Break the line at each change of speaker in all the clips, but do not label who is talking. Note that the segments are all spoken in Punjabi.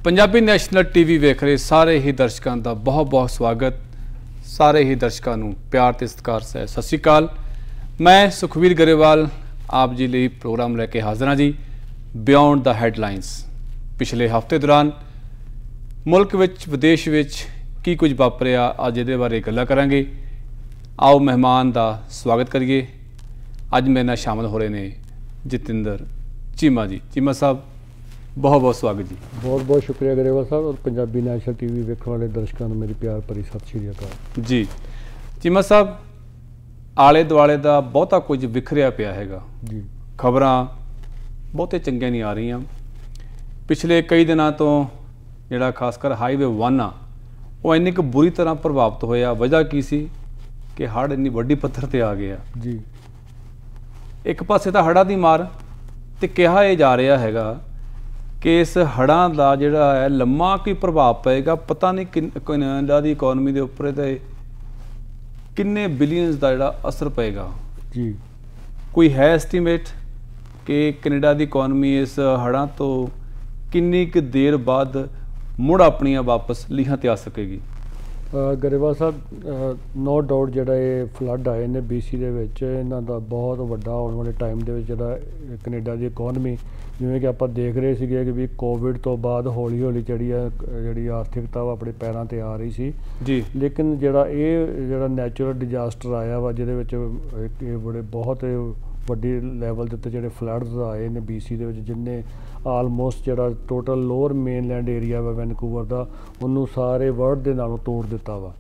पंजाबी नैशनल टीवी वेख रहे सारे ही दर्शकों का बहुत बहुत स्वागत। सारे ही दर्शकों को प्यार ते सत्कार से सत श्री अकाल। मैं सुखबीर गरेवाल आप जी लिए प्रोग्राम लैके हाजिर हाँ जी। Beyond the हैडलाइनस। पिछले हफ्ते दौरान मुल्क विच विदेश विच की कुछ वापरिया अज ये बारे गल्लां करांगे। आओ मेहमान का स्वागत करिए। अज मेरे नाल शामिल हो रहे हैं जतिंदर चीमा जी। चीमा साहब बहुत बहुत स्वागत जी।
बहुत बहुत शुक्रिया गरेवाल साहब और पंजाबी नैशनल टीवी वेखने वाले दर्शकों को मेरी प्यार भरी सत श्री अकाल
जी। चीमा साहब आले दुआले का बहुता कुछ विखरिया पिया हैगा
जी।
खबरां बहुते चंगियां नहीं आ रही। पिछले कई दिनों तो जिहड़ा खासकर हाईवे 1 आ वो इन्नी क बुरी तरह प्रभावित होया। वजह की सी कि हड़ इन्नी वड्डी पत्थर ते आ गया
जी।
एक पासे तो हड़ां दी मार ते कहा यह जा रहा हैगा कि इस हड़ां का जिहड़ा है लम्मा कोई प्रभाव पेगा। पता नहीं कनेडा की इकोनमी के उपर किन्ने बिलियनस का जिहड़ा असर पेगा
जी।
कोई है एस्टीमेट कि कनेडा की इकोनमी इस हड़ां तो किन्नी क देर बाद मुड़ अपनियां वापस लीहां ते आ सकेगी?
गरेवाल साहब नो डाउट जिहड़ा ये फ्लड आए ने BC दे विच इन्हां दा बहुत वड्डा आउण वाले टाइम दे विच जिहड़ा कनेडा की इकोनमी जिवें कि आपां देख रहे सीगे कि भी कोविड तो बाद हौली हौली जिहड़ी आर्थिकता वा अपने पैरां ते आ रही सी जी। लेकिन जिहड़ा नैचुरल डिजास्टर आया वा जिहदे विच बड़े बहुत वड्डी लैवल दे उत्ते जिहड़े फ्लड्स आए ने BC दे विच जिन्ने आलमोस्ट जिहड़ा टोटल लोअर मेनलैंड एरिया वा वैनकूवर दा उन्नू सारे वर्ल्ड दे नालों तोड़ दिता वा।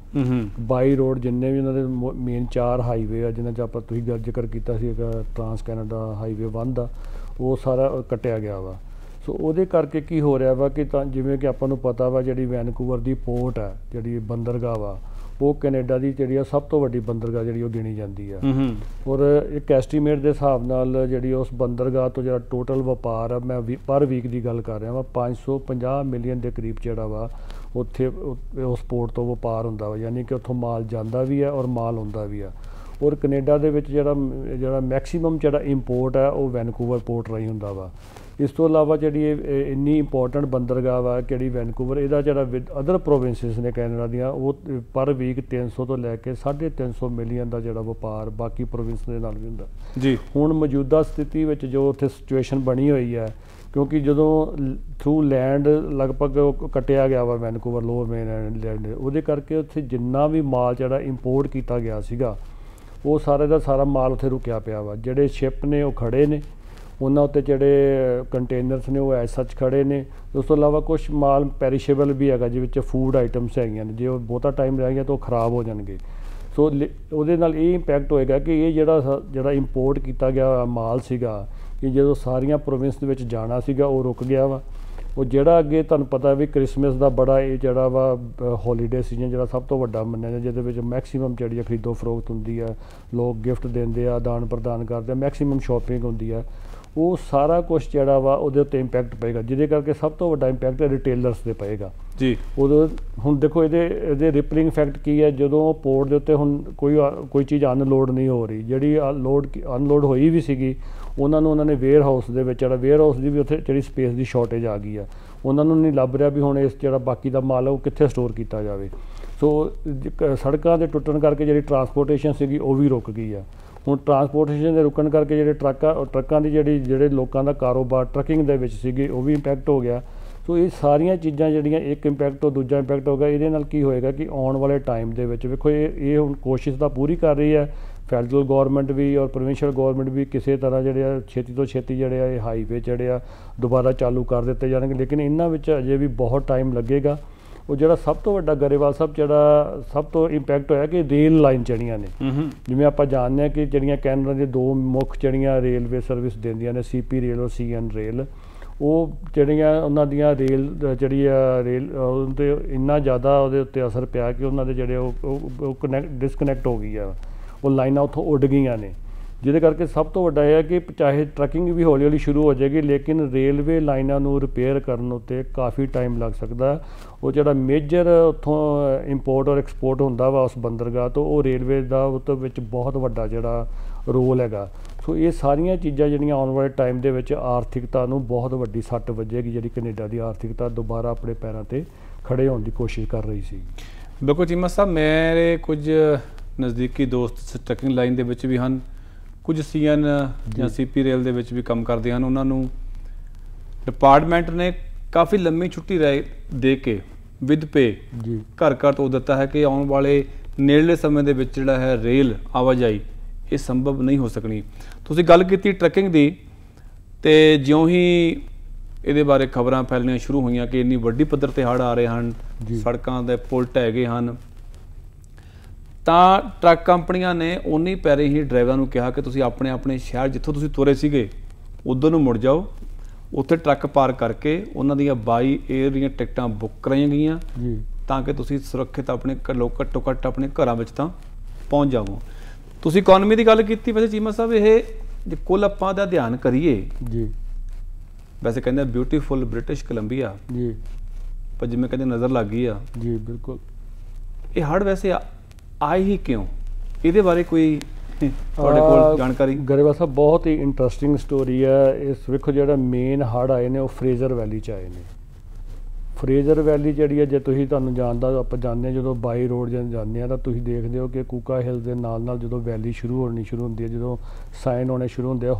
22 रोड जिन्ने भी उन्हां दे मेन 4 हाईवे आ जिन्हां च आपां तुसीं जिक्र कीता सी ट्रांस कैनेडा हाईवे 1 दा वो सारा कट्टिया गया वा। सो ਉਹਦੇ ਕਰਕੇ ਕੀ ਹੋ ਰਿਹਾ ਵਾ ਕਿ ਤਾਂ ਜਿਵੇਂ ਕਿ ਆਪਾਂ ਨੂੰ ਪਤਾ ਵਾ ਜਿਹੜੀ ਵੈਨਕੂਵਰ ਦੀ ਪੋਰਟ ਹੈ ਜਿਹੜੀ ਬੰਦਰਗਾਹ ਵਾ ਉਹ ਕੈਨੇਡਾ ਦੀ ਜਿਹੜੀ ਆ ਸਭ ਤੋਂ ਵੱਡੀ ਬੰਦਰਗਾਹ ਜਿਹੜੀ ਉਹ ਗਿਣੀ ਜਾਂਦੀ ਆ। ਔਰ ਇੱਕ ਐਸਟੀਮੇਟ ਦੇ ਹਿਸਾਬ ਨਾਲ ਜਿਹੜੀ ਉਸ ਬੰਦਰਗਾਹ ਤੋਂ ਜਿਹੜਾ ਟੋਟਲ ਵਪਾਰ ਆ ਮੈਂ ਪਰ ਵੀਕ ਦੀ ਗੱਲ ਕਰ ਰਿਹਾ ਵਾ 550 ਮਿਲੀਅਨ ਦੇ ਕਰੀਬ ਜਿਹੜਾ ਵਾ ਉੱਥੇ ਉਸ ਪੋਰਟ ਤੋਂ ਵਪਾਰ ਹੁੰਦਾ ਵਾ। ਯਾਨੀ ਕਿ ਉੱਥੋਂ ਮਾਲ ਜਾਂਦਾ ਵੀ ਹੈ ਔਰ ਮਾਲ ਆਉਂਦਾ ਵੀ ਆ। ਔਰ ਕੈਨੇਡਾ ਦੇ ਵਿੱਚ ਜਿਹੜਾ ਮੈਕਸੀਮਮ ਜਿਹੜਾ ਇੰਪੋਰਟ ਹੈ ਉਹ ਵੈਨਕੂਵਰ ਪੋਰਟ ਰਾਹੀਂ ਹੁੰਦਾ ਵਾ। ਇਸ ਤੋਂ ਇਲਾਵਾ ਜਿਹੜੀ ਇੰਨੀ ਇੰਪੋਰਟੈਂਟ ਬੰਦਰਗਾਹ ਵਾ ਕਿਹੜੀ ਵੈਨਕੂਵਰ ਇਹਦਾ ਜਿਹੜਾ ਅਦਰ ਪ੍ਰੋਵਿੰਸਿਸ ਨੇ ਕੈਨੇਡਾ ਦੀਆਂ ਉਹ ਪਰ ਵੀਕ 300 ਤੋਂ ਲੈ ਕੇ 350 ਮਿਲੀਅਨ ਦਾ ਜਿਹੜਾ ਵਪਾਰ ਬਾਕੀ ਪ੍ਰੋਵਿੰਸ ਦੇ ਨਾਲ ਵੀ ਹੁੰਦਾ ਜੀ। ਹੁਣ ਮੌਜੂਦਾ ਸਥਿਤੀ ਵਿੱਚ ਜੋ ਉੱਥੇ ਸਿਚੁਏਸ਼ਨ ਬਣੀ ਹੋਈ ਹੈ ਕਿਉਂਕਿ ਜਦੋਂ ਥਰੂ ਲੈਂਡ ਲਗਭਗ ਕੱਟਿਆ ਗਿਆ ਵਾ ਵੈਨਕੂਵਰ ਲੋਅਰ ਮੇਨਲੈਂਡ ਉਹਦੇ ਕਰਕੇ ਉੱਥੇ ਜਿੰਨਾ ਵੀ ਮਾਲ ਜਿਹੜਾ ਇੰਪੋਰਟ ਕੀਤਾ ਗਿਆ ਸੀਗਾ ਉਹ ਸਾਰੇ ਦਾ ਸਾਰਾ ਮਾਲ ਉੱਥੇ ਰੁਕਿਆ ਪਿਆ ਵਾ। ਜਿਹੜੇ ਸ਼ਿਪ ਨੇ ਉਹ ਖੜੇ ਨੇ ਉਹਨਾਂ ਉੱਤੇ ਜਿਹੜੇ ਕੰਟੇਨਰਸ ਨੇ ਉਹ ਐਜ਼ ਸੱਚ ਖੜੇ ਨੇ। ਉਸ ਤੋਂ ਇਲਾਵਾ ਕੁਛ ਮਾਲ ਪੈਰੀਸ਼ੇਬਲ ਵੀ ਹੈਗਾ ਜਿਹਦੇ ਵਿੱਚ ਫੂਡ ਆਈਟਮਸ ਹੈਗੀਆਂ ਨੇ ਜੇ ਉਹ ਬਹੁਤਾ ਟਾਈਮ ਰਹਿ ਗਿਆ ਤਾਂ ਉਹ ਖਰਾਬ ਹੋ ਜਾਣਗੇ। ਸੋ ਉਹਦੇ ਨਾਲ ਇਹ ਇੰਪੈਕਟ ਹੋਏਗਾ ਕਿ ਇਹ ਜਿਹੜਾ ਇੰਪੋਰਟ ਕੀਤਾ ਗਿਆ ਮਾਲ ਸੀਗਾ ਕਿ ਜਦੋਂ ਸਾਰੀਆਂ ਪ੍ਰੋਵਿੰਸ ਦੇ ਵਿੱਚ ਜਾਣਾ ਸੀਗਾ ਉਹ ਰੁਕ ਗਿਆ ਵਾ। ਉਹ ਜਿਹੜਾ ਅੱਗੇ ਤੁਹਾਨੂੰ ਪਤਾ ਵੀ ਕ੍ਰਿਸਮਸ ਦਾ ਬੜਾ ਇਹ ਜਿਹੜਾ ਵਾ ਹੌਲੀਡੇ ਸੀਜ਼ਨ ਜਿਹੜਾ ਸਭ ਤੋਂ ਵੱਡਾ ਮੰਨਿਆ ਜਾਂਦਾ ਜਿਹਦੇ ਵਿੱਚ ਮੈਕਸੀਮਮ ਜਿਹੜੀ ਖਰੀਦੋ ਫਰੋਖਤ ਹੁੰਦੀ ਆ ਲੋਕ ਗਿਫਟ ਦਿੰਦੇ ਆ ਦਾਨ ਪ੍ਰਦਾਨ ਕਰਦੇ ਆ ਮੈਕਸੀਮਮ ਸ਼ਾਪਿੰਗ ਹੁੰਦੀ ਆ। ਉਹ ਸਾਰਾ ਕੁਛ ਜਿਹੜਾ ਵਾ ਉਹਦੇ ਉੱਤੇ ਇੰਪੈਕਟ ਪਏਗਾ ਜਿਹਦੇ ਕਰਕੇ ਸਭ ਤੋਂ ਵੱਡਾ ਇੰਪੈਕਟ ਰਿਟੇਲਰਸ 'ਤੇ ਪਏਗਾ ਜੀ। ਉਦੋਂ ਹੁਣ ਦੇਖੋ ਇਹਦੇ ਰਿਪਲਿੰਗ ਇਫੈਕਟ ਕੀ ਹੈ ਜਦੋਂ ਪੋਰਟ ਦੇ ਉੱਤੇ ਹੁਣ ਕੋਈ ਚੀਜ਼ ਅਨਲੋਡ ਨਹੀਂ ਹੋ ਰਹੀ ਜਿਹੜੀ ਅਨਲੋਡ ਹੋਈ ਵੀ ਸੀਗੀ ਉਹਨਾਂ ਨੇ ਵੇਅਰ ਹਾਊਸ ਦੇ ਵਿੱਚ ਜਿਹੜਾ ਵੇਅਰ ਹਾਊਸ ਦੀ ਵੀ ਉੱਥੇ ਜਿਹੜੀ ਸਪੇਸ ਦੀ ਸ਼ਾਰਟੇਜ ਆ ਗਈ ਆ। ਉਹਨਾਂ ਨੂੰ ਨਹੀਂ ਲੱਭ ਰਿਹਾ ਵੀ ਹੁਣ ਇਸ ਜਿਹੜਾ ਬਾਕੀ ਦਾ ਮਾਲ ਉਹ ਕਿੱਥੇ ਸਟੋਰ ਕੀਤਾ ਜਾਵੇ। ਸੋ ਸੜਕਾਂ ਦੇ ਟੁੱਟਣ ਕਰਕੇ ਜਿਹੜੀ ਟਰਾਂਸਪੋਰਟੇਸ਼ਨ ਸੀਗੀ ਉਹ ਵੀ ਰੁਕ ਗਈ ਆ। ਹੁਣ ਟਰਾਂਸਪੋਰਟੇਸ਼ਨ ਦੇ ਰੁਕਣ ਕਰਕੇ ਜਿਹੜੇ ਟਰੱਕਾਂ ਦੀ ਜਿਹੜੇ ਲੋਕਾਂ ਦਾ ਕਾਰੋਬਾਰ ਟਰੱਕਿੰਗ ਦੇ ਵਿੱਚ ਸੀਗੇ ਉਹ ਵੀ ਇੰਪੈਕਟ ਹੋ ਗਿਆ। ਸੋ ਇਹ ਸਾਰੀਆਂ ਚੀਜ਼ਾਂ ਜਿਹੜੀਆਂ ਇੱਕ ਇੰਪੈਕਟ ਤੋਂ ਦੂਜਾ ਇੰਪੈਕਟ ਹੋ ਗਿਆ। ਇਹਦੇ ਨਾਲ ਕੀ ਹੋਏਗਾ ਕਿ ਆਉਣ ਵਾਲੇ ਟਾਈਮ ਦੇ ਵਿੱਚ ਵੇਖੋ ਇਹ ਹੁਣ ਕੋਸ਼ਿਸ਼ ਤਾਂ ਪੂਰੀ ਕਰ ਰਹੀ ਹੈ ਫੈਡਰਲ ਗੌਰਮੈਂਟ ਵੀ ਔਰ ਪ੍ਰੋਵਿੰਸ਼ੀਅਲ ਗੌਰਮੈਂਟ ਵੀ ਕਿਸੇ ਤਰ੍ਹਾਂ ਜਿਹੜੇ ਆ ਛੇਤੀ ਤੋਂ ਛੇਤੀ ਜਿਹੜੇ ਆ ਇਹ ਹਾਈਵੇ ਜਿਹੜੇ ਆ ਦੁਬਾਰਾ ਚਾਲੂ ਕਰ ਦਿੱਤੇ ਜਾਣਗੇ। ਲੇਕਿਨ ਇਹਨਾਂ ਵਿੱਚ ਅਜੇ ਵੀ ਬਹੁਤ ਟਾਈਮ ਲੱਗੇਗਾ। ਉਹ ਜਿਹੜਾ ਸਭ ਤੋਂ ਵੱਡਾ गरेवाल ਸਾਹਿਬ ਜਿਹੜਾ ਸਭ ਤੋਂ ਇੰਪੈਕਟ ਹੋਇਆ ਕਿ ਰੇਲ ਲਾਈਨ ਜਿਹੜੀਆਂ ਨੇ ਜਿਵੇਂ ਆਪਾਂ ਜਾਣਦੇ ਹਾਂ ਕਿ ਜਿਹੜੀਆਂ ਕੈਨੇਡਾ ਦੇ 2 ਮੁੱਖ ਜਿਹੜੀਆਂ ਰੇਲਵੇ ਸਰਵਿਸ ਦਿੰਦੀਆਂ ਨੇ CP ਰੇਲ ਔਰ CN ਰੇਲ ਉਹ ਜਿਹੜੀਆਂ ਉਹਨਾਂ ਦੀਆਂ ਰੇਲ ਜਿਹੜੀ ਆ ਰੇਲ ਉਹਦੇ ਇੰਨਾ ਜ਼ਿਆਦਾ ਉਹਦੇ ਉੱਤੇ ਅਸਰ ਪਿਆ ਕਿ ਉਹਨਾਂ ਦੇ ਜਿਹੜੇ ਉਹ ਡਿਸਕਨੈਕਟ ਹੋ ਗਈ ਆ। ਉਹ ਲਾਈਨਾਂ ਉੱਥੋਂ ਉੱਡ ਗਈਆਂ ਨੇ ਜਿਹਦੇ ਕਰਕੇ ਸਭ ਤੋਂ ਵੱਡਾ ਇਹ ਹੈ ਕਿ ਚਾਹੇ ਟਰੱਕਿੰਗ ਵੀ ਹੌਲੀ ਹੌਲੀ ਸ਼ੁਰੂ ਹੋ ਜਾਏਗੀ ਲੇਕਿਨ ਰੇਲਵੇ ਲਾਈਨਾਂ ਨੂੰ ਰਿਪੇਅਰ ਕਰਨ ਉੱਤੇ ਕਾਫੀ ਟਾਈਮ ਲੱਗ ਸਕਦਾ। ਉਹ ਜਿਹੜਾ ਮੇਜਰ ਉੱਥੋਂ ਇੰਪੋਰਟ ਔਰ ਐਕਸਪੋਰਟ ਹੁੰਦਾ ਵਾ ਉਸ ਬੰਦਰਗਾਹ ਤੋਂ ਉਹ ਰੇਲਵੇ ਦਾ ਉਹਦੇ ਵਿੱਚ ਬਹੁਤ ਵੱਡਾ ਜਿਹੜਾ ਰੋਲ ਹੈਗਾ। ਸੋ ਇਹ ਸਾਰੀਆਂ ਚੀਜ਼ਾਂ ਜਿਹੜੀਆਂ ਆਉਣ ਵਾਲੇ ਟਾਈਮ ਦੇ ਵਿੱਚ ਆਰਥਿਕਤਾ ਨੂੰ ਬਹੁਤ ਵੱਡੀ ਸੱਟ ਵੱਜੇਗੀ, ਜਿਹੜੀ ਕੈਨੇਡਾ ਦੀ ਆਰਥਿਕਤਾ ਦੁਬਾਰਾ ਆਪਣੇ ਪੈਰਾਂ 'ਤੇ ਖੜੇ ਹੋਣ ਦੀ ਕੋਸ਼ਿਸ਼ ਕਰ ਰਹੀ ਸੀ।
ਬਿਲਕੁਲ ਚੀਮਾ ਸਾਹਿਬ, ਮੇਰੇ ਕੁਝ ਨਜ਼ਦੀਕੀ ਦੋਸਤ ਟਰੱਕਿੰਗ ਲਾਈਨ ਦੇ ਵਿੱਚ ਵੀ ਹਨ, ਕੁਝ CN ਜਾਂ CP ਰੇਲ ਦੇ ਵਿੱਚ ਵੀ ਕੰਮ ਕਰਦੇ ਹਨ। ਉਹਨਾਂ ਨੂੰ ਡਿਪਾਰਟਮੈਂਟ ਨੇ ਕਾफ़ी ਲੰਮੀ ਛੁੱਟੀ ਦੇ ਕੇ ਵਿਦ ਪੇ
ਜੀ
ਘਰ ਤੋਂ ਦਿੱਤਾ ਹੈ ਕਿ ਆਉਣ ਵਾਲੇ ਨੇੜਲੇ ਸਮੇਂ ਦੇ ਵਿੱਚ ਜਿਹੜਾ ਹੈ ਰੇਲ ਆਵਾਜਾਈ ਇਹ ਸੰਭਵ ਨਹੀਂ ਹੋ ਸਕਣੀ। ਤੁਸੀਂ ਗੱਲ ਕੀਤੀ ਟਰੱਕਿੰਗ ਦੀ, ਤੇ ਜਿਉਂ ਹੀ ਇਹਦੇ ਬਾਰੇ ਖਬਰਾਂ ਫੈਲਣੀਆਂ ਸ਼ੁਰੂ ਹੋਈਆਂ ਕਿ ਇੰਨੀ ਵੱਡੀ ਪੱਧਰ ਤੇ ਹੜ੍ਹ ਆ ਰਹੇ ਹਨ, ਸੜਕਾਂ ਦੇ ਪੁਲ ਢਹਿ ਗਏ ਹਨ, ਤਾਂ ਟਰੱਕ ਕੰਪਨੀਆਂ ਨੇ ਉਨੀ ਪੈਰੇ ਹੀ ਡਰਾਈਵਰਾਂ ਨੂੰ ਕਿਹਾ ਕਿ ਤੁਸੀਂ ਆਪਣੇ ਆਪਣੇ ਸ਼ਹਿਰ ਜਿੱਥੋਂ ਤੁਸੀਂ ਤੁਰੇ ਸੀਗੇ ਉੱਧਰ ਨੂੰ ਮੁੜ ਜਾਓ। ਉੱਥੇ ਟਰੱਕ ਪਾਰਕ ਕਰਕੇ ਉਹਨਾਂ ਦੀਆਂ ਬਾਈ 에ਅਰ ਦੀਆਂ ਟਿਕਟਾਂ ਬੁੱਕ ਕਰਾਈਆਂ ਗਈਆਂ ਤਾਂ ਕਿ ਤੁਸੀਂ ਸੁਰੱਖਿਅਤ ਆਪਣੇ ਘੱਟੋ ਘੱਟ ਆਪਣੇ ਘਰਾਂ ਵਿੱਚ ਤਾਂ ਪਹੁੰਚ ਜਾਵੋ। ਤੁਸੀਂ ਇਕਨੋਮੀ ਦੀ ਗੱਲ ਕੀਤੀ, ਵੈਸੇ ਚੀਮਾ ਸਾਹਿਬ ਇਹ ਜੇ ਕੁੱਲ ਆਪਾਂ ਦਾ ਅਧਿਐਨ ਕਰੀਏ
ਜੀ, ਵੈਸੇ
ਕਹਿੰਦੇ ਬਿਊਟੀਫੁਲ ਬ੍ਰਿਟਿਸ਼ ਕੋਲੰਬੀਆ
ਜੀ,
ਪਰ ਜਿਵੇਂ ਕਹਿੰਦੇ ਨਜ਼ਰ ਲੱਗ ਗਈ ਆ
ਜੀ ਬਿਲਕੁਲ।
ਇਹ ਹੜ੍ਹ ਵੈਸੇ ਆਏ ਹੀ ਕਿਉਂ, ਇਹਦੇ ਬਾਰੇ ਕੋਈ ਤੁਹਾਡੇ ਕੋਲ ਜਾਣਕਾਰੀ?
ਗਰੇਵਾਲ ਸਾਹਿਬ, ਬਹੁਤ ਹੀ ਇੰਟਰਸਟਿੰਗ ਸਟੋਰੀ ਹੈ। ਇਸ ਵੇਖੋ ਜਿਹੜਾ ਮੇਨ ਹੜ੍ਹ ਆਏ ਨੇ ਉਹ ਫਰੇਜ਼ਰ ਵੈਲੀ 'ਚ ਆਏ ਨੇ। ਫਰੇਜ਼ਰ ਵੈਲੀ ਜਿਹੜੀ ਹੈ, ਜੇ ਤੁਸੀਂ ਤੁਹਾਨੂੰ ਜਾਣਦਾ ਆਪਾਂ ਜਾਂਦੇ ਹਾਂ ਜਦੋਂ ਬਾਈ ਰੋਡ ਜਾਂਦੇ ਹਾਂ ਤਾਂ ਤੁਸੀਂ ਦੇਖਦੇ ਹੋ ਕਿ ਕੂਕਾ ਹਿਲ ਦੇ ਨਾਲ ਜਦੋਂ ਵੈਲੀ ਸ਼ੁਰੂ ਹੁੰਦੀ ਹੈ, ਜਦੋਂ ਸਾਈਨ ਆਉਣੇ ਸ਼ੁਰੂ ਹੁੰਦੇ ਆ,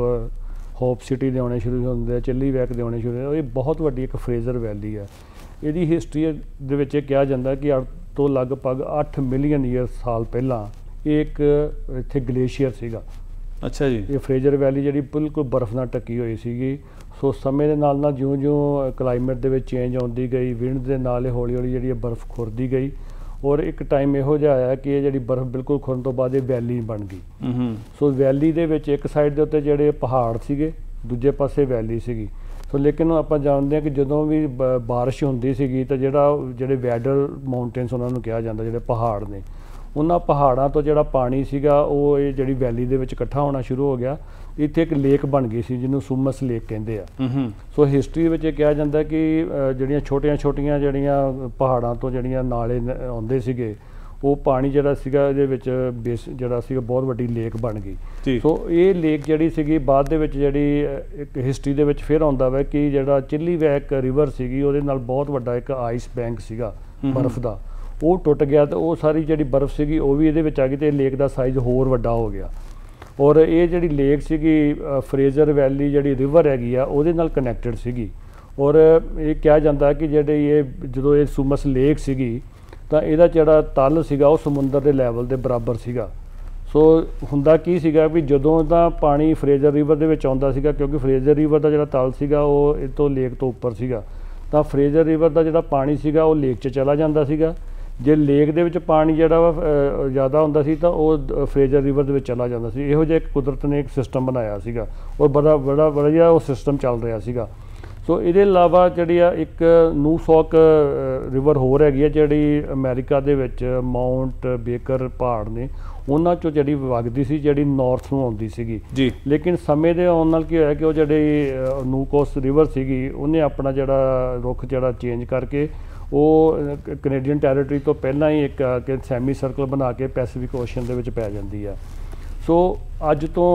ਹੋਪ ਸਿਟੀ ਦੇ ਆਉਣੇ ਸ਼ੁਰੂ ਹੁੰਦੇ ਆ, ਚੱਲੀ ਵੈਕ ਦੇ ਆਉਣੇ ਸ਼ੁਰੂ ਹੁੰਦੇ ਆ, ਇਹ ਬਹੁਤ ਵੱਡੀ ਇੱਕ ਫਰੇਜ਼ਰ ਵੈਲੀ ਹੈ। ਇਹਦੀ ਹਿਸਟਰੀ ਦੇ ਵਿੱਚ ਇਹ ਕਿਹਾ ਜਾਂਦਾ ਕਿ ਅੱਜ ਤੋਂ ਲਗਭਗ 8 ਮਿਲੀਅਨ ਸਾਲ ਪਹਿਲਾਂ ਇਹ ਇੱਕ ਇੱਥੇ ਗਲੇਸ਼ੀਅਰ ਸੀਗਾ।
ਅੱਛਾ ਜੀ।
ਇਹ ਫਰੇਜ਼ਰ ਵੈਲੀ ਜਿਹੜੀ ਬਿਲਕੁਲ ਬਰਫ਼ ਨਾਲ ਢੱਕੀ ਹੋਈ ਸੀਗੀ। ਸੋ ਸਮੇਂ ਦੇ ਨਾਲ ਜਿਉਂ ਕਲਾਈਮੇਟ ਦੇ ਵਿੱਚ ਚੇਂਜ ਆਉਂਦੀ ਗਈ, ਵਿੰਡ ਦੇ ਨਾਲ ਹੌਲੀ ਜਿਹੜੀ ਇਹ ਬਰਫ਼ ਖੁਰਦੀ ਗਈ, ਔਰ ਇੱਕ ਟਾਈਮ ਇਹੋ ਜਿਹਾ ਆਇਆ ਕਿ ਇਹ ਜਿਹੜੀ ਬਰਫ਼ ਬਿਲਕੁਲ ਖੁਰਨ ਤੋਂ ਬਾਅਦ ਇਹ ਵੈਲੀ ਬਣ ਗਈ। ਸੋ ਵੈਲੀ ਦੇ ਵਿੱਚ ਇੱਕ ਸਾਈਡ ਦੇ ਉੱਤੇ ਜਿਹੜੇ ਪਹਾੜ ਸੀਗੇ, ਦੂਜੇ ਪਾਸੇ ਵੈਲੀ ਸੀਗੀ। ਸੋ ਲੇਕਿਨ ਆਪਾਂ ਜਾਣਦੇ ਹਾਂ ਕਿ ਜਦੋਂ ਵੀ ਬਾਰਿਸ਼ ਹੁੰਦੀ ਸੀਗੀ ਤਾਂ ਜਿਹੜੇ ਵੈਡਰ ਮਾਊਂਟੇਨਸ ਉਹਨਾਂ ਨੂੰ ਕਿਹਾ ਜਾਂਦਾ, ਜਿਹੜੇ ਪਹਾੜ ਨੇ, ਉਹਨਾਂ ਪਹਾੜਾਂ ਤੋਂ ਜਿਹੜਾ ਪਾਣੀ ਸੀਗਾ ਉਹ ਇਹ ਜਿਹੜੀ ਵੈਲੀ ਦੇ ਵਿੱਚ ਇਕੱਠਾ ਹੋਣਾ ਸ਼ੁਰੂ ਹੋ ਗਿਆ। ਇੱਥੇ ਇੱਕ ਲੇਕ ਬਣ ਗਈ ਸੀ ਜਿਹਨੂੰ ਸੁਮਸ ਲੇਕ ਕਹਿੰਦੇ ਆ। ਸੋ ਹਿਸਟਰੀ ਵਿੱਚ ਇਹ ਕਿਹਾ ਜਾਂਦਾ ਕਿ ਜਿਹੜੀਆਂ ਛੋਟੀਆਂ ਜਿਹੜੀਆਂ ਪਹਾੜਾਂ ਤੋਂ ਜਿਹੜੀਆਂ ਨਾਲੇ ਆਉਂਦੇ ਸੀਗੇ, ਉਹ ਪਾਣੀ ਜਿਹੜਾ ਸੀਗਾ ਇਹਦੇ ਵਿੱਚ ਬੇਸ ਜਿਹੜਾ ਸੀਗਾ ਬਹੁਤ ਵੱਡੀ ਲੇਕ ਬਣ ਗਈ। ਸੋ ਇਹ ਲੇਕ ਜਿਹੜੀ ਸੀਗੀ ਬਾਅਦ ਦੇ ਵਿੱਚ ਜਿਹੜੀ ਇੱਕ ਹਿਸਟਰੀ ਦੇ ਵਿੱਚ ਫਿਰ ਆਉਂਦਾ ਵਾ ਕਿ ਜਿਹੜਾ ਚਿੱਲੀ ਵੈਕ ਰਿਵਰ ਸੀਗੀ ਉਹਦੇ ਨਾਲ ਬਹੁਤ ਵੱਡਾ ਇੱਕ ਆਈਸ ਬੈਂਕ ਸੀਗਾ ਬਰਫ਼ ਦਾ, ਉਹ ਟੁੱਟ ਗਿਆ ਤੇ ਉਹ ਸਾਰੀ ਜਿਹੜੀ ਬਰਫ਼ ਸੀਗੀ ਉਹ ਵੀ ਇਹਦੇ ਵਿੱਚ ਆ ਗਈ ਤੇ ਲੇਕ ਦਾ ਸਾਈਜ਼ ਹੋਰ ਵੱਡਾ ਹੋ ਗਿਆ। ਔਰ ਇਹ ਜਿਹੜੀ ਲੇਕ ਸੀਗੀ ਫਰੇਜ਼ਰ ਵੈਲੀ ਜਿਹੜੀ ਰਿਵਰ ਹੈਗੀ ਆ ਉਹਦੇ ਨਾਲ ਕਨੈਕਟਡ ਸੀਗੀ। ਔਰ ਇਹ ਕਿਹਾ ਜਾਂਦਾ ਕਿ ਜਦੋਂ ਇਹ ਸੁਮਸ ਲੇਕ ਸੀਗੀ ਤਾਂ ਇਹਦਾ ਜਿਹੜਾ ਤਲ ਸੀਗਾ ਉਹ ਸਮੁੰਦਰ ਦੇ ਲੈਵਲ ਦੇ ਬਰਾਬਰ ਸੀਗਾ। ਸੋ ਹੁੰਦਾ ਕੀ ਸੀਗਾ ਵੀ ਜਦੋਂ ਦਾ ਪਾਣੀ ਫਰੇਜ਼ਰ ਰਿਵਰ ਦੇ ਵਿੱਚ ਆਉਂਦਾ ਸੀਗਾ, ਕਿਉਂਕਿ ਫਰੇਜ਼ਰ ਰਿਵਰ ਦਾ ਜਿਹੜਾ ਤਲ ਸੀਗਾ ਉਹ ਇਹ ਤੋਂ ਲੇਕ ਤੋਂ ਉੱਪਰ ਸੀਗਾ, ਤਾਂ ਫਰੇਜ਼ਰ ਰਿਵਰ ਦਾ ਜਿਹੜਾ ਪਾਣੀ ਸੀਗਾ ਉਹ ਲੇਕ 'ਚ ਚਲਾ ਜਾਂਦਾ ਸੀਗਾ। ਜੇ ਲੇਕ ਦੇ ਵਿੱਚ ਪਾਣੀ ਜਿਹੜਾ ਵਾ ਜ਼ਿਆਦਾ ਹੁੰਦਾ ਸੀ ਤਾਂ ਉਹ ਫਰੇਜ਼ਰ ਰਿਵਰ ਦੇ ਵਿੱਚ ਚਲਾ ਜਾਂਦਾ ਸੀ। ਇਹੋ ਜਿਹਾ ਇੱਕ ਕੁਦਰਤ ਨੇ ਇੱਕ ਸਿਸਟਮ ਬਣਾਇਆ ਸੀਗਾ ਔਰ ਬੜਾ ਵਧੀਆ ਉਹ ਸਿਸਟਮ ਚੱਲ ਰਿਹਾ ਸੀਗਾ। ਸੋ ਇਹਦੇ ਇਲਾਵਾ ਜਿਹੜੀ ਆ ਇੱਕ ਨੂਸੌਕ ਰਿਵਰ ਹੋਰ ਹੈਗੀ ਆ ਜਿਹੜੀ ਅਮਰੀਕਾ ਦੇ ਵਿੱਚ ਮਾਊਂਟ ਬੇਕਰ ਪਹਾੜ ਨੇ ਉਹਨਾਂ 'ਚੋਂ ਜਿਹੜੀ ਵਗਦੀ ਸੀ, ਜਿਹੜੀ ਨਾਰਥ ਨੂੰ ਆਉਂਦੀ ਸੀਗੀ ਜੀ। ਲੇਕਿਨ ਸਮੇਂ ਦੇ ਆਉਣ ਨਾਲ ਕੀ ਹੋਇਆ ਕਿ ਉਹ ਜਿਹੜੀ ਨੂਕੋਸ ਰਿਵਰ ਸੀਗੀ ਉਹਨੇ ਆਪਣਾ ਜਿਹੜਾ ਰੁੱਖ ਜਿਹੜਾ ਚੇਂਜ ਕਰਕੇ ਉਹ ਕੈਨੇਡੀਅਨ ਟੈਰੀਟਰੀ ਤੋਂ ਪਹਿਲਾਂ ਹੀ ਇੱਕ ਸੈਮੀ ਸਰਕਲ ਬਣਾ ਕੇ ਪੈਸੀਫਿਕ ਓਸ਼ਨ ਦੇ ਵਿੱਚ ਪੈ ਜਾਂਦੀ ਆ। ਸੋ ਅੱਜ ਤੋਂ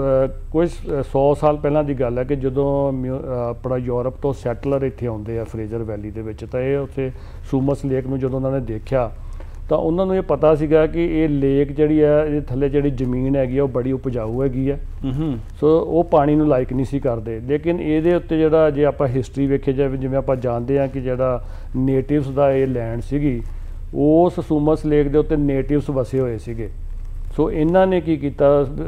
ਕੁਝ 100 ਸਾਲ ਪਹਿਲਾਂ ਦੀ ਗੱਲ ਹੈ ਕਿ ਜਦੋਂ ਆਪਣਾ ਯੂਰਪ ਤੋਂ ਸੈਟਲਰ ਇੱਥੇ ਆਉਂਦੇ ਆ ਫਰੇਜ਼ਰ ਵੈਲੀ ਦੇ ਵਿੱਚ, ਤਾਂ ਇਹ ਉੱਥੇ ਸੁਮਸ ਲੇਕ ਨੂੰ ਜਦੋਂ ਉਹਨਾਂ ਨੇ ਦੇਖਿਆ ਤਾਂ ਉਹਨਾਂ ਨੂੰ ਇਹ ਪਤਾ ਸੀਗਾ ਕਿ ਇਹ ਲੇਕ ਜਿਹੜੀ ਹੈ ਇਹਦੇ ਥੱਲੇ ਜਿਹੜੀ ਜ਼ਮੀਨ ਹੈਗੀ ਆ ਉਹ ਬੜੀ ਉਪਜਾਊ ਹੈਗੀ ਆ। ਸੋ ਉਹ ਪਾਣੀ ਨੂੰ ਲਾਇਕ ਨਹੀਂ ਸੀ ਕਰਦੇ। ਲੇਕਿਨ ਇਹਦੇ ਉੱਤੇ ਜਿਹੜਾ ਜੇ ਆਪਾਂ ਹਿਸਟਰੀ ਵੇਖੇ ਜਾਵੇ, ਜਿਵੇਂ ਆਪਾਂ ਜਾਣਦੇ ਹਾਂ ਕਿ ਜਿਹੜਾ ਨੇਟਿਵਸ ਦਾ ਇਹ ਲੈਂਡ ਸੀਗੀ, ਉਸ ਸੁਮਸ ਲੇਕ ਦੇ ਉੱਤੇ ਨੇਟਿਵਸ ਵਸੇ ਹੋਏ ਸੀਗੇ। ਸੋ ਇਹਨਾਂ ਨੇ ਕੀ ਕੀਤਾ,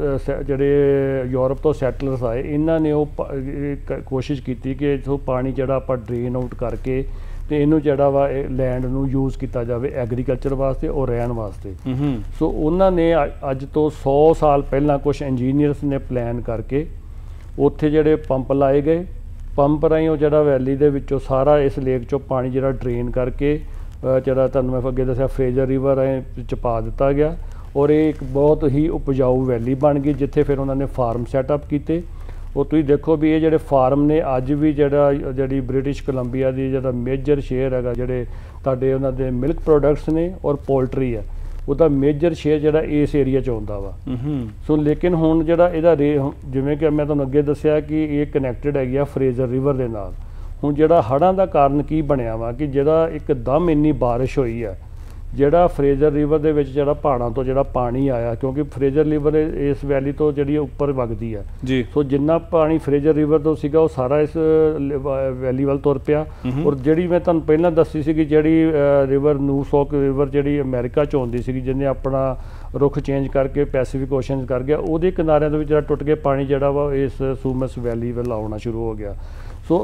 ਜਿਹੜੇ ਯੂਰਪ ਤੋਂ ਸੈਟਲਰਸ ਆਏ ਇਹਨਾਂ ਨੇ ਉਹ ਕੋਸ਼ਿਸ਼ ਕੀਤੀ ਕਿ ਇੱਥੋਂ ਪਾਣੀ ਜਿਹੜਾ ਆਪਾਂ ਡਰੇਨ ਆਊਟ ਕਰਕੇ ਤੇ ਇਹਨੂੰ ਜਿਹੜਾ ਵਾ ਲੈਂਡ ਨੂੰ ਯੂਜ਼ ਕੀਤਾ ਜਾਵੇ ਐਗਰੀਕਲਚਰ ਵਾਸਤੇ ਔਰ ਰਹਿਣ ਵਾਸਤੇ। ਸੋ ਉਹਨਾਂ ਨੇ ਅੱਜ ਤੋਂ 100 ਸਾਲ ਪਹਿਲਾਂ ਕੁਝ ਇੰਜੀਨੀਅਰਸ ਨੇ ਪਲਾਨ ਕਰਕੇ ਉੱਥੇ ਜਿਹੜੇ ਪੰਪ ਲਾਏ ਗਏ, ਪੰਪ ਰਾਹੀਂ ਉਹ ਜਿਹੜਾ ਵੈਲੀ ਦੇ ਵਿੱਚੋਂ ਸਾਰਾ ਇਸ ਲੇਕ 'ਚੋਂ ਪਾਣੀ ਜਿਹੜਾ ਡਰੇਨ ਕਰਕੇ ਜਿਹੜਾ ਤੁਹਾਨੂੰ ਮੈਂ ਅੱਗੇ ਦੱਸਿਆ ਫਰੇਜ਼ਰ ਰਿਵਰ ਵਿੱਚ ਪਾ ਦਿੱਤਾ ਗਿਆ ਔਰ ਇਹ ਇੱਕ ਬਹੁਤ ਹੀ ਉਪਜਾਊ ਵੈਲੀ ਬਣ ਗਈ ਜਿੱਥੇ ਫਿਰ ਉਹਨਾਂ ਨੇ ਫਾਰਮ ਸੈਟਅਪ ਕੀਤੇ। ਉਹ ਤੁਸੀਂ ਦੇਖੋ ਵੀ ਇਹ ਜਿਹੜੇ ਫਾਰਮ ਨੇ ਅੱਜ ਵੀ ਜਿਹੜੀ ਬ੍ਰਿਟਿਸ਼ ਕੋਲੰਬੀਆ ਦੀ ਜਿਹੜਾ ਮੇਜਰ ਸ਼ੇਅਰ ਹੈਗਾ ਜਿਹੜੇ ਤੁਹਾਡੇ ਉਹਨਾਂ ਦੇ ਮਿਲਕ ਪ੍ਰੋਡਕਟਸ ਨੇ ਔਰ ਪੋਲਟਰੀ ਹੈ। ਉਹਦਾ ਮੇਜਰ ਸ਼ੇਅਰ ਜਿਹੜਾ ਇਸ ਏਰੀਆ 'ਚ ਆਉਂਦਾ ਵਾ। ਸੋ ਲੇਕਿਨ ਹੁਣ ਜਿਹੜਾ ਇਹਦਾ ਜਿਵੇਂ ਕਿ ਮੈਂ ਤੁਹਾਨੂੰ ਅੱਗੇ ਦੱਸਿਆ ਕਿ ਇਹ ਕਨੈਕਟਡ ਹੈਗੀ ਆ ਫਰੇਜ਼ਰ ਰਿਵਰ ਦੇ ਨਾਲ। ਹੁਣ ਜਿਹੜਾ ਹੜ੍ਹਾਂ ਦਾ ਕਾਰਨ ਕੀ ਬਣਿਆ ਵਾ ਕਿ ਜਿਹੜਾ ਇੱਕਦਮ ਇੰਨੀ ਬਾਰਿਸ਼ ਹੋਈ ਆ, ਜਿਹੜਾ ਫਰੇਜ਼ਰ ਰਿਵਰ ਦੇ ਵਿੱਚ ਜਿਹੜਾ ਪਹਾੜਾਂ ਤੋਂ ਜਿਹੜਾ ਪਾਣੀ ਆਇਆ, ਕਿਉਂਕਿ ਫਰੇਜ਼ਰ ਰਿਵਰ ਇਸ ਵੈਲੀ ਤੋਂ ਜਿਹੜੀ ਉੱਪਰ ਵਗਦੀ ਆ ਜੀ, ਸੋ ਜਿੰਨਾ ਪਾਣੀ ਫਰੇਜ਼ਰ ਰਿਵਰ ਤੋਂ ਸੀਗਾ ਉਹ ਸਾਰਾ ਇਸ ਵੈਲੀ ਵੱਲ ਤੁਰ ਪਿਆ। ਔਰ ਜਿਹੜੀ ਮੈਂ ਤੁਹਾਨੂੰ ਪਹਿਲਾਂ ਦੱਸੀ ਸੀਗੀ ਜਿਹੜੀ ਰਿਵਰ ਨੂਸੋਕ ਰਿਵਰ ਜਿਹੜੀ ਅਮਰੀਕਾ 'ਚ ਆਉਂਦੀ ਸੀਗੀ, ਜਿਹਨੇ ਆਪਣਾ ਰੁੱਖ ਚੇਂਜ ਕਰਕੇ ਪੈਸੀਫਿਕ ਓਸ਼ਨ ਕਰ ਗਿਆ, ਉਹਦੇ ਕਿਨਾਰਿਆਂ ਦੇ ਵਿੱਚ ਜਿਹੜਾ ਟੁੱਟ ਕੇ ਪਾਣੀ ਜਿਹੜਾ ਵਾ ਇਸ ਸੂਮਸ ਵੈਲੀ ਵੱਲ ਆਉਣਾ ਸ਼ੁਰੂ ਹੋ ਗਿਆ। ਸੋ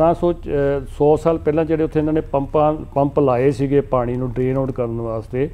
100 ਸਾਲ ਪਹਿਲਾਂ ਜਿਹੜੇ ਉੱਥੇ ਇਹਨਾਂ ਨੇ ਪੰਪ ਲਾਏ ਸੀਗੇ ਪਾਣੀ ਨੂੰ ਡਰੇਨ ਆਊਟ ਕਰਨ ਵਾਸਤੇ,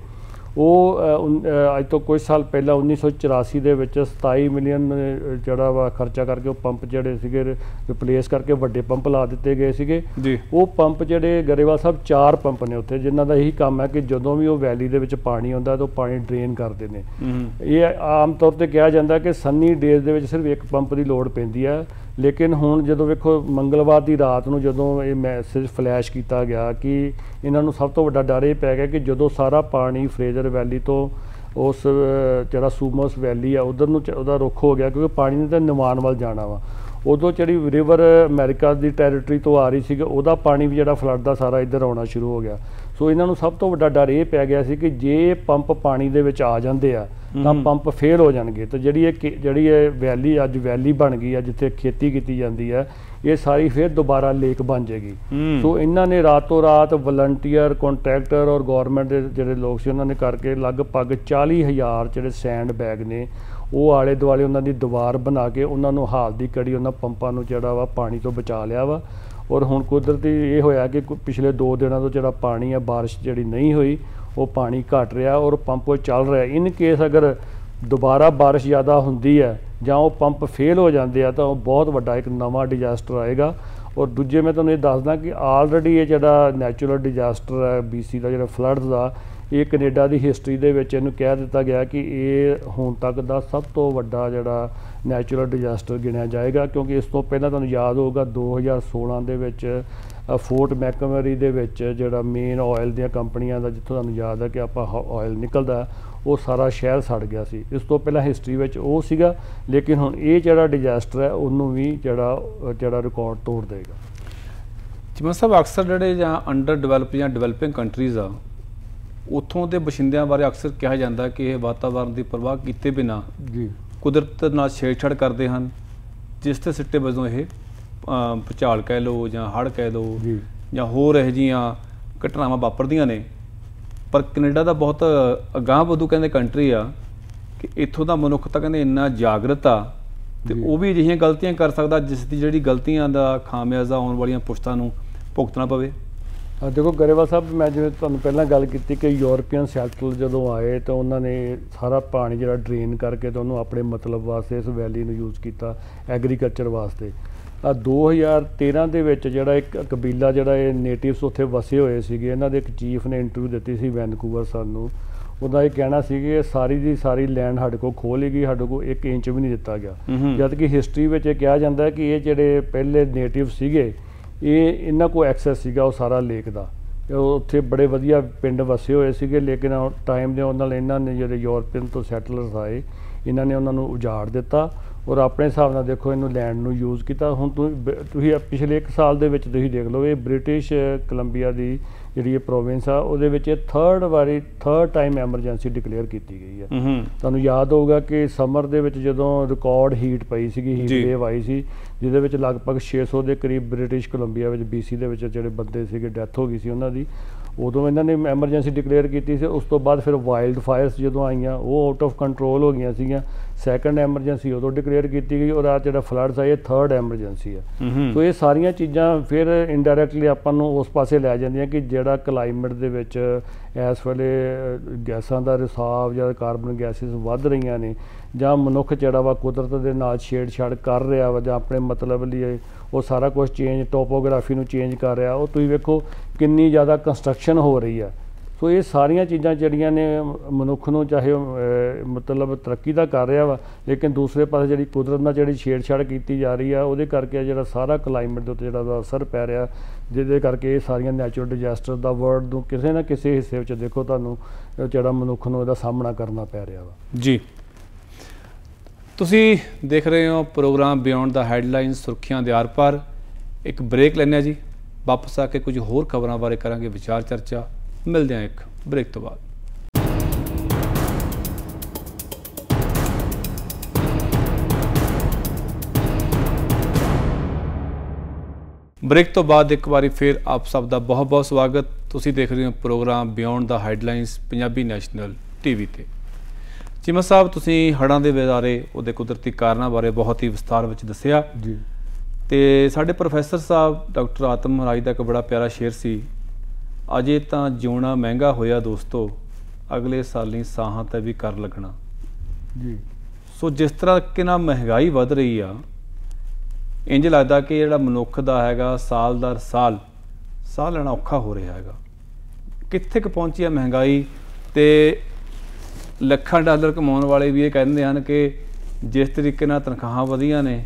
ਉਹ ਅੱਜ ਤੋਂ ਕੁਝ ਸਾਲ ਪਹਿਲਾਂ 1984 ਦੇ ਵਿੱਚ 27 ਮਿਲੀਅਨ ਜਿਹੜਾ ਵਾ ਖਰਚਾ ਕਰਕੇ ਉਹ ਪੰਪ ਜਿਹੜੇ ਸੀਗੇ ਰਿਪਲੇਸ ਕਰਕੇ ਵੱਡੇ ਪੰਪ ਲਾ ਦਿੱਤੇ ਗਏ ਸੀਗੇ ਜੀ। ਉਹ ਪੰਪ ਜਿਹੜੇ ਗਰੇਵਾਲ ਸਾਹਿਬ 4 ਪੰਪ ਨੇ ਉੱਥੇ, ਜਿਨ੍ਹਾਂ ਦਾ ਇਹੀ ਕੰਮ ਹੈ ਕਿ ਜਦੋਂ ਵੀ ਉਹ ਵੈਲੀ ਦੇ ਵਿੱਚ ਪਾਣੀ ਆਉਂਦਾ ਤਾਂ ਉਹ ਪਾਣੀ ਡਰੇਨ ਕਰਦੇ ਨੇ। ਇਹ ਆਮ ਤੌਰ ਤੇ ਕਿਹਾ ਜਾਂਦਾ ਕਿ ਸੰਨੀ ਡੇਜ਼ ਦੇ ਵਿੱਚ ਸਿਰਫ ਇੱਕ ਪੰਪ ਦੀ ਲੋੜ ਪੈਂਦੀ ਹੈ, ਲੇਕਿਨ ਹੁਣ ਜਦੋਂ ਵੇਖੋ ਮੰਗਲਵਾਰ ਦੀ ਰਾਤ ਨੂੰ ਜਦੋਂ ਇਹ ਮੈਸੇਜ ਫਲੈਸ਼ ਕੀਤਾ ਗਿਆ ਕਿ ਇਹਨਾਂ ਨੂੰ ਸਭ ਤੋਂ ਵੱਡਾ ਡਰ ਇਹ ਪੈ ਗਿਆ ਕਿ ਜਦੋਂ ਸਾਰਾ ਪਾਣੀ ਫਰੇਜ਼ਰ ਵੈਲੀ ਤੋਂ ਉਸ ਜਿਹੜਾ ਸੂਮਸ ਵੈਲੀ ਆ ਉਧਰ ਨੂੰ ਉਹਦਾ ਰੁੱਖ ਹੋ ਗਿਆ, ਕਿਉਂਕਿ ਪਾਣੀ ਨੇ ਤਾਂ ਨਿਵਾਨ ਵੱਲ ਜਾਣਾ ਵਾ, ਉਦੋਂ ਜਿਹੜੀ ਰਿਵਰ ਅਮਰੀਕਾ ਦੀ ਟੈਰੀਟਰੀ ਤੋਂ ਆ ਰਹੀ ਸੀ ਉਹਦਾ ਪਾਣੀ ਵੀ ਜਿਹੜਾ ਫਲੱਡ ਦਾ ਸਾਰਾ ਇੱਧਰ ਆਉਣਾ ਸ਼ੁਰੂ ਹੋ ਗਿਆ। ਸੋ ਇਹਨਾਂ ਨੂੰ ਸਭ ਤੋਂ ਵੱਡਾ ਡਰ ਇਹ ਪੈ ਗਿਆ ਸੀ ਕਿ ਜੇ ਪੰਪ ਪਾਣੀ ਦੇ ਵਿੱਚ ਆ ਜਾਂਦੇ ਆ ਤਾਂ ਪੰਪ ਫੇਲ ਹੋ ਜਾਣਗੇ, ਤਾਂ ਜਿਹੜੀ ਇਹ ਵੈਲੀ ਅੱਜ ਵੈਲੀ ਬਣ ਗਈ ਆ ਜਿੱਥੇ ਖੇਤੀ ਕੀਤੀ ਜਾਂਦੀ ਹੈ, ਇਹ ਸਾਰੀ ਫਿਰ ਦੁਬਾਰਾ ਲੇਕ ਬਣ ਜਾਏਗੀ। ਸੋ ਇਹਨਾਂ ਨੇ ਰਾਤੋਂ ਰਾਤ ਵਲੰਟੀਅਰ, ਕੰਟਰੈਕਟਰ ਔਰ ਗੌਰਮੈਂਟ ਦੇ ਜਿਹੜੇ ਲੋਕ ਸੀ ਉਹਨਾਂ ਨੇ ਕਰਕੇ ਲਗਭਗ 40,000 ਜਿਹੜੇ ਸੈਂਡ ਬੈਗ ਨੇ ਉਹ ਆਲੇ ਦੁਆਲੇ ਉਹਨਾਂ ਦੀ ਦੀਵਾਰ ਬਣਾ ਕੇ ਉਹਨਾਂ ਨੂੰ ਹਾਲ ਦੀ ਕੜੀ ਉਹਨਾਂ ਪੰਪਾਂ ਨੂੰ ਜਿਹੜਾ ਵਾ ਪਾਣੀ ਤੋਂ ਬਚਾ ਲਿਆ ਵਾ। ਔਰ ਹੁਣ ਕੁਦਰਤੀ ਇਹ ਹੋਇਆ ਕਿ ਪਿਛਲੇ 2 ਦਿਨਾਂ ਤੋਂ ਜਿਹੜਾ ਪਾਣੀ ਆ, ਬਾਰਿਸ਼ ਜਿਹੜੀ ਨਹੀਂ ਹੋਈ, ਉਹ ਪਾਣੀ ਘਟ ਰਿਹਾ ਔਰ ਪੰਪ ਚੱਲ ਰਿਹਾ। ਇਨ ਕੇਸ ਅਗਰ ਦੁਬਾਰਾ ਬਾਰਿਸ਼ ਜ਼ਿਆਦਾ ਹੁੰਦੀ ਹੈ ਜਾਂ ਉਹ ਪੰਪ ਫੇਲ ਹੋ ਜਾਂਦੇ ਆ ਤਾਂ ਉਹ ਬਹੁਤ ਵੱਡਾ ਇੱਕ ਨਵਾਂ ਡਿਜ਼ਾਸਟਰ ਆਏਗਾ। ਔਰ ਦੂਜੇ ਮੈਂ ਤੁਹਾਨੂੰ ਇਹ ਦੱਸਦਾ ਕਿ ਆਲਰੇਡੀ ਇਹ ਜਿਹੜਾ ਨੈਚੁਰਲ ਡਿਜ਼ਾਸਟਰ ਹੈ BC ਦਾ ਜਿਹੜਾ ਫਲੱਡਸ ਦਾ, ਇਹ ਕੈਨੇਡਾ ਦੀ ਹਿਸਟਰੀ ਦੇ ਵਿੱਚ ਇਹਨੂੰ ਕਹਿ ਦਿੱਤਾ ਗਿਆ ਕਿ ਇਹ ਹੁਣ ਤੱਕ ਦਾ ਸਭ ਤੋਂ ਵੱਡਾ ਜਿਹੜਾ ਨੈਚੁਰਲ ਡਿਜ਼ਾਸਟਰ ਗਿਣਿਆ ਜਾਏਗਾ, ਕਿਉਂਕਿ ਇਸ ਤੋਂ ਪਹਿਲਾਂ ਤੁਹਾਨੂੰ ਯਾਦ ਹੋਊਗਾ 2016 ਦੇ ਵਿੱਚ ਫੋਰਟ ਮੈਕਮਰੀ ਦੇ ਵਿੱਚ ਜਿਹੜਾ ਮੇਨ ਆਇਲ ਦੀਆਂ ਕੰਪਨੀਆਂ ਦਾ, ਜਿੱਥੋਂ ਤੁਹਾਨੂੰ ਯਾਦ ਹੈ ਕਿ ਆਪਾਂ ਆਇਲ ਨਿਕਲਦਾ, ਉਹ ਸਾਰਾ ਸ਼ਹਿਰ ਸੜ ਗਿਆ ਸੀ। ਇਸ ਤੋਂ ਪਹਿਲਾਂ ਹਿਸਟਰੀ ਵਿੱਚ ਉਹ ਸੀਗਾ, ਲੇਕਿਨ ਹੁਣ ਇਹ ਜਿਹੜਾ ਡਿਜ਼ਾਸਟਰ ਹੈ ਉਹਨੂੰ ਵੀ ਜਿਹੜਾ ਰਿਕਾਰਡ ਤੋੜ ਦੇਗਾ।
ਚੀਮਾ ਸਾਹਿਬ, ਅਕਸਰ ਜਿਹੜੇ ਜਾਂ ਅੰਡਰ ਡਿਵੈਲਪ ਜਾਂ ਡਿਵੈਲਪਿੰਗ ਕੰਟਰੀਜ਼ ਆ, ਉੱਥੋਂ ਦੇ ਬਸ਼ਿੰਦਿਆਂ ਬਾਰੇ ਅਕਸਰ ਕਿਹਾ ਜਾਂਦਾ ਕਿ ਇਹ ਵਾਤਾਵਰਨ ਦੀ ਪਰਵਾਹ ਕੀਤੇ ਬਿਨਾਂ ਜੀ ਕੁਦਰਤ ਨਾਲ ਛੇੜਛਾੜ ਕਰਦੇ ਹਨ, ਜਿਸ ਦੇ ਸਿੱਟੇ ਵਜੋਂ ਇਹ ਭੂਚਾਲ ਕਹਿ ਲਓ ਜਾਂ ਹੜ੍ਹ ਕਹਿ ਲਓ ਜਾਂ ਹੋਰ ਇਹੋ ਜਿਹੀਆਂ ਘਟਨਾਵਾਂ ਵਾਪਰਦੀਆਂ ਨੇ। ਪਰ ਕੈਨੇਡਾ ਦਾ ਬਹੁਤ ਅਗਾਂਹ ਵਧੂ ਕਹਿੰਦੇ ਕੰਟਰੀ ਆ ਕਿ ਇੱਥੋਂ ਦਾ ਮਨੁੱਖ ਤਾਂ ਕਹਿੰਦੇ ਇੰਨਾ ਜਾਗਰਤ ਆ ਤੇ ਉਹ ਵੀ ਅਜਿਹੀਆਂ ਗਲਤੀਆਂ ਕਰ ਸਕਦਾ ਜਿਸ ਦੀ ਜਿਹੜੀ ਗਲਤੀਆਂ ਦਾ ਖਾਮਿਆਜ਼ਾ ਆਉਣ ਵਾਲੀਆਂ ਪੁਸ਼ਤਾਂ ਨੂੰ ਭੁਗਤਣਾ ਪਵੇ।
ਦੇਖੋ ਗਰੇਵਾਲ ਸਾਹਿਬ, ਮੈਂ ਜਿਵੇਂ ਤੁਹਾਨੂੰ ਪਹਿਲਾਂ ਗੱਲ ਕੀਤੀ ਕਿ ਯੂਰਪੀਅਨ ਸੈਟਲ ਜਦੋਂ ਆਏ ਤਾਂ ਉਹਨਾਂ ਨੇ ਸਾਰਾ ਪਾਣੀ ਜਿਹੜਾ ਡਰੇਨ ਕਰਕੇ ਤਾਂ ਉਹਨੂੰ ਆਪਣੇ ਮਤਲਬ ਵਾਸਤੇ ਇਸ ਵੈਲੀ ਨੂੰ ਯੂਜ਼ ਕੀਤਾ ਐਗਰੀਕਲਚਰ ਵਾਸਤੇ। 2013 ਦੇ ਵਿੱਚ ਜਿਹੜਾ ਇੱਕ ਕਬੀਲਾ ਜਿਹੜਾ ਇਹ ਨੇਟਿਵਸ ਉੱਥੇ ਵਸੇ ਹੋਏ ਸੀਗੇ, ਇਹਨਾਂ ਦੇ ਇੱਕ ਚੀਫ ਨੇ ਇੰਟਰਵਿਊ ਦਿੱਤੀ ਸੀ ਵੈਨਕੂਵਰ ਸਾਨੂੰ। ਉਹਦਾ ਇਹ ਕਹਿਣਾ ਸੀ ਕਿ ਸਾਰੀ ਦੀ ਸਾਰੀ ਲੈਂਡ ਸਾਡੇ ਕੋਲ ਖੋਹ ਲਈ ਗਈ, ਸਾਡੇ ਕੋਲ 1 ਇੰਚ ਵੀ ਨਹੀਂ ਦਿੱਤਾ ਗਿਆ। ਜਦ ਕਿ ਹਿਸਟਰੀ ਵਿੱਚ ਇਹ ਕਿਹਾ ਜਾਂਦਾ ਕਿ ਇਹ ਜਿਹੜੇ ਪਹਿਲੇ ਨੇਟਿਵ ਸੀਗੇ ਇਹਨਾਂ ਕੋਲ ਐਕਸੈਸ ਸੀਗਾ ਉਹ ਸਾਰਾ ਲੇਕ ਦਾ, ਉੱਥੇ ਬੜੇ ਵਧੀਆ ਪਿੰਡ ਵਸੇ ਹੋਏ ਸੀਗੇ। ਲੇਕਿਨ ਟਾਈਮ ਦੇ ਨਾਲ ਇਹਨਾਂ ਨੇ ਜਿਹੜੇ ਯੂਰਪੀਅਨ ਤੋਂ ਸੈਟਲਰਸ ਆਏ, ਇਹਨਾਂ ਨੇ ਉਹਨਾਂ ਨੂੰ ਉਜਾੜ ਦਿੱਤਾ ਔਰ ਆਪਣੇ ਹਿਸਾਬ ਨਾਲ ਦੇਖੋ ਇਹਨੂੰ ਲੈਂਡ ਨੂੰ ਯੂਜ਼ ਕੀਤਾ। ਹੁਣ ਤੁਸੀਂ ਪਿਛਲੇ 1 ਸਾਲ ਦੇ ਵਿੱਚ ਤੁਸੀਂ ਦੇਖ ਲਓ, ਇਹ ਬ੍ਰਿਟਿਸ਼ ਕੋਲੰਬੀਆ ਦੀ ਜਿਹੜੀ ਇਹ ਪ੍ਰੋਵਿੰਸ ਆ ਉਹਦੇ ਵਿੱਚ ਇਹ ਥਰਡ ਟਾਈਮ ਐਮਰਜੈਂਸੀ ਡਿਕਲੇਅਰ ਕੀਤੀ ਗਈ ਹੈ। ਤੁਹਾਨੂੰ ਯਾਦ ਹੋਊਗਾ ਕਿ ਸਮਰ ਦੇ ਵਿੱਚ ਜਦੋਂ ਰਿਕਾਰਡ ਹੀਟ ਪਈ ਸੀਗੀ, ਹੀਟ ਵੇਵ ਆਈ ਸੀ, ਜਿਹਦੇ ਵਿੱਚ ਲਗਭਗ 600 ਦੇ ਕਰੀਬ ਬ੍ਰਿਟਿਸ਼ ਕੋਲੰਬੀਆ ਵਿੱਚ BC ਦੇ ਵਿੱਚ ਜਿਹੜੇ ਬੰਦੇ ਸੀਗੇ ਡੈਥ ਹੋ ਗਈ ਸੀ ਉਹਨਾਂ ਦੀ। ਉਦੋਂ ਇਹਨਾਂ ਨੇ ਐਮਰਜੈਂਸੀ ਡਿਕਲੇਅਰ ਕੀਤੀ ਸੀ। ਉਸ ਤੋਂ ਬਾਅਦ ਫਿਰ ਵਾਈਲਡ ਫਾਇਰਸ ਜਦੋਂ ਆਈਆਂ ਉਹ ਆਊਟ ਆਫ ਕੰਟਰੋਲ ਹੋ ਗਈਆਂ ਸੀਗੀਆਂ, ਸੈਕੰਡ ਐਮਰਜੈਂਸੀ ਉਦੋਂ ਡਿਕਲੇਅਰ ਕੀਤੀ ਗਈ ਔਰ ਆ ਜਿਹੜਾ ਫਲੱਡਸ ਆ ਇਹ ਥਰਡ ਐਮਰਜੈਂਸੀ ਹੈ। ਸੋ ਇਹ ਸਾਰੀਆਂ ਚੀਜ਼ਾਂ ਫਿਰ ਇਨਡਾਇਰੈਕਟਲੀ ਆਪਾਂ ਨੂੰ ਉਸ ਪਾਸੇ ਲੈ ਜਾਂਦੀਆਂ ਕਿ ਜਿਹੜਾ ਕਲਾਈਮੇਟ ਦੇ ਵਿੱਚ ਇਸ ਵੇਲੇ ਗੈਸਾਂ ਦਾ ਰਿਸਾਵ ਜਾਂ ਕਾਰਬਨ ਗੈਸਿਸ ਵੱਧ ਰਹੀਆਂ ਨੇ, ਜਾਂ ਮਨੁੱਖ ਜਿਹੜਾ ਵਾ ਕੁਦਰਤ ਦੇ ਨਾਲ ਛੇੜਛਾੜ ਕਰ ਰਿਹਾ ਵਾ ਜਾਂ ਆਪਣੇ ਮਤਲਬ ਲਈ ਉਹ ਸਾਰਾ ਕੁਝ ਚੇਂਜ, ਟੋਪੋਗ੍ਰਾਫੀ ਨੂੰ ਚੇਂਜ ਕਰ ਰਿਹਾ। ਉਹ ਤੁਸੀਂ ਵੇਖੋ ਕਿੰਨੀ ਜ਼ਿਆਦਾ ਕੰਸਟਰਕਸ਼ਨ ਹੋ ਰਹੀ ਹੈ ਸੋ ਇਹ ਸਾਰੀਆਂ ਚੀਜ਼ਾਂ ਜਿਹੜੀਆਂ ਨੇ ਮਨੁੱਖ ਨੂੰ ਚਾਹੇ ਮਤਲਬ ਤਰੱਕੀ ਦਾ ਕਰ ਰਿਹਾ ਵਾ, ਲੇਕਿਨ ਦੂਸਰੇ ਪਾਸੇ ਜਿਹੜੀ ਕੁਦਰਤ ਨਾਲ ਜਿਹੜੀ ਛੇੜਛਾੜ ਕੀਤੀ ਜਾ ਰਹੀ ਆ ਉਹਦੇ ਕਰਕੇ ਜਿਹੜਾ ਸਾਰਾ ਕਲਾਈਮੇਟ ਦੇ ਉੱਤੇ ਜਿਹੜਾ ਉਹਦਾ ਅਸਰ ਪੈ ਰਿਹਾ, ਜਿਹਦੇ ਕਰਕੇ ਇਹ ਸਾਰੀਆਂ ਨੈਚੁਰਲ ਡਿਜ਼ਾਸਟਰ ਦਾ ਵਰਲਡ ਨੂੰ ਕਿਸੇ ਨਾ ਕਿਸੇ ਹਿੱਸੇ ਵਿੱਚ ਦੇਖੋ ਤੁਹਾਨੂੰ ਜਿਹੜਾ ਮਨੁੱਖ ਨੂੰ ਇਹਦਾ ਸਾਹਮਣਾ ਕਰਨਾ ਪੈ ਰਿਹਾ ਵਾ।
ਜੀ, ਤੁਸੀਂ ਦੇਖ ਰਹੇ ਹੋ ਪ੍ਰੋਗਰਾਮ ਬਿਯੋਂਡ ਦਾ ਹੈਡਲਾਈਨ ਸੁਰਖੀਆਂ ਦੇ ਆਰ ਪਾਰ। ਇੱਕ ਬ੍ਰੇਕ ਲੈਂਦੇ ਹਾਂ ਜੀ, ਵਾਪਸ ਆ ਕੇ ਕੁਝ ਹੋਰ ਖਬਰਾਂ ਬਾਰੇ ਕਰਾਂਗੇ ਵਿਚਾਰ ਚਰਚਾ। ਮਿਲਦੇ ਹਾਂ ਇੱਕ ਬ੍ਰੇਕ ਤੋਂ ਬਾਅਦ। ਬ੍ਰੇਕ ਤੋਂ ਬਾਅਦ ਇੱਕ ਵਾਰੀ ਫਿਰ ਆਪ ਸਭ ਦਾ ਬਹੁਤ ਬਹੁਤ ਸਵਾਗਤ। ਤੁਸੀਂ ਦੇਖ ਰਹੇ ਹੋ ਪ੍ਰੋਗਰਾਮ ਬਿਯੋਂਡ ਦਾ ਹੈਡਲਾਈਨਸ ਪੰਜਾਬੀ ਨੈਸ਼ਨਲ ਟੀਵੀ ਤੇ। ਚੀਮਾ ਸਾਹਿਬ, ਤੁਸੀਂ ਹੜ੍ਹਾਂ ਦੇ ਬਾਰੇ, ਉਹਦੇ ਕੁਦਰਤੀ ਕਾਰਨਾਂ ਬਾਰੇ ਬਹੁਤ ਹੀ ਵਿਸਤਾਰ ਵਿੱਚ ਦੱਸਿਆ
ਜੀ।
ਤੇ ਸਾਡੇ ਪ੍ਰੋਫੈਸਰ ਸਾਹਿਬ ਡਾਕਟਰ ਆਤਮ ਰਾਜ ਦਾ ਇੱਕ ਬੜਾ ਪਿਆਰਾ ਸ਼ੇਰ ਸੀ, ਅਜੇ ਤਾਂ ਜਿਉਣਾ ਮਹਿੰਗਾ ਹੋਇਆ ਦੋਸਤੋ, ਅਗਲੇ ਸਾਲੀ ਸਾਹਾਂ ਤੇ ਵੀ ਕਰ ਲੱਗਣਾ।
ਜੀ।
ਸੋ ਜਿਸ ਤਰ੍ਹਾਂ ਕਿ ਨਾ ਮਹਿੰਗਾਈ ਵੱਧ ਰਹੀ ਆ, ਇੰਜ ਲੱਗਦਾ ਕਿ ਜਿਹੜਾ ਮਨੁੱਖ ਦਾ ਹੈਗਾ ਸਾਲ ਦਰ ਸਾਲ ਸਾਹ ਲੈਣਾ ਔਖਾ ਹੋ ਰਿਹਾ ਹੈਗਾ। ਕਿੱਥੇ ਕੁ ਪਹੁੰਚੀ ਆ ਮਹਿੰਗਾਈ, ਤੇ ਲੱਖਾਂ ਡਾਲਰ ਕਮਾਉਣ ਵਾਲੇ ਵੀ ਇਹ ਕਹਿੰਦੇ ਹਨ ਕਿ ਜਿਸ ਤਰੀਕੇ ਨਾਲ ਤਨਖਾਹਾਂ ਵਧੀਆਂ ਨੇ,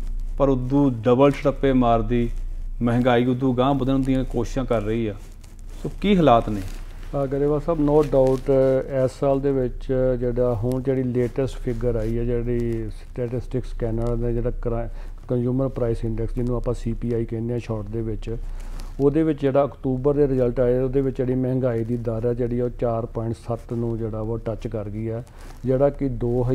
ਪਰ ਉਦੋਂ ਡਬਲ ਛੜੱਪੇ ਮਾਰਦੀ ਮਹਿੰਗਾਈ ਉਦੋਂ ਗਾਂਹ ਵਧਣ ਦੀਆਂ ਕੋਸ਼ਿਸ਼ਾਂ ਕਰ ਰਹੀ ਆ। ਸੋ ਕੀ ਹਾਲਾਤ ਨੇ?
ਗਰੇਵਾਲ ਸਾਹਿਬ, ਨੋ ਡਾਊਟ ਇਸ ਸਾਲ ਦੇ ਵਿੱਚ ਜਿਹੜਾ ਹੁਣ ਜਿਹੜੀ ਲੇਟੈਸਟ ਫਿਗਰ ਆਈ ਹੈ, ਜਿਹੜੀ ਸਟੈਟਿਸਟਿਕਸ ਕੈਨੇਡਾ ਦਾ ਜਿਹੜਾ ਕੰਜ਼ਿਊਮਰ ਪ੍ਰਾਈਸ ਇੰਡੈਕਸ, ਜਿਹਨੂੰ ਆਪਾਂ CPI ਕਹਿੰਦੇ ਹਾਂ ਸ਼ਾਰਟ ਦੇ ਵਿੱਚ, ਉਹਦੇ ਵਿੱਚ ਜਿਹੜਾ ਅਕਤੂਬਰ ਦੇ ਰਿਜ਼ਲਟ ਆਏ, ਉਹਦੇ ਵਿੱਚ ਜਿਹੜੀ ਮਹਿੰਗਾਈ ਦੀ ਦਰ ਹੈ ਜਿਹੜੀ ਉਹ 4.7 ਨੂੰ ਜਿਹੜਾ ਉਹ ਟੱਚ ਕਰ ਗਈ ਹੈ, ਜਿਹੜਾ ਕਿ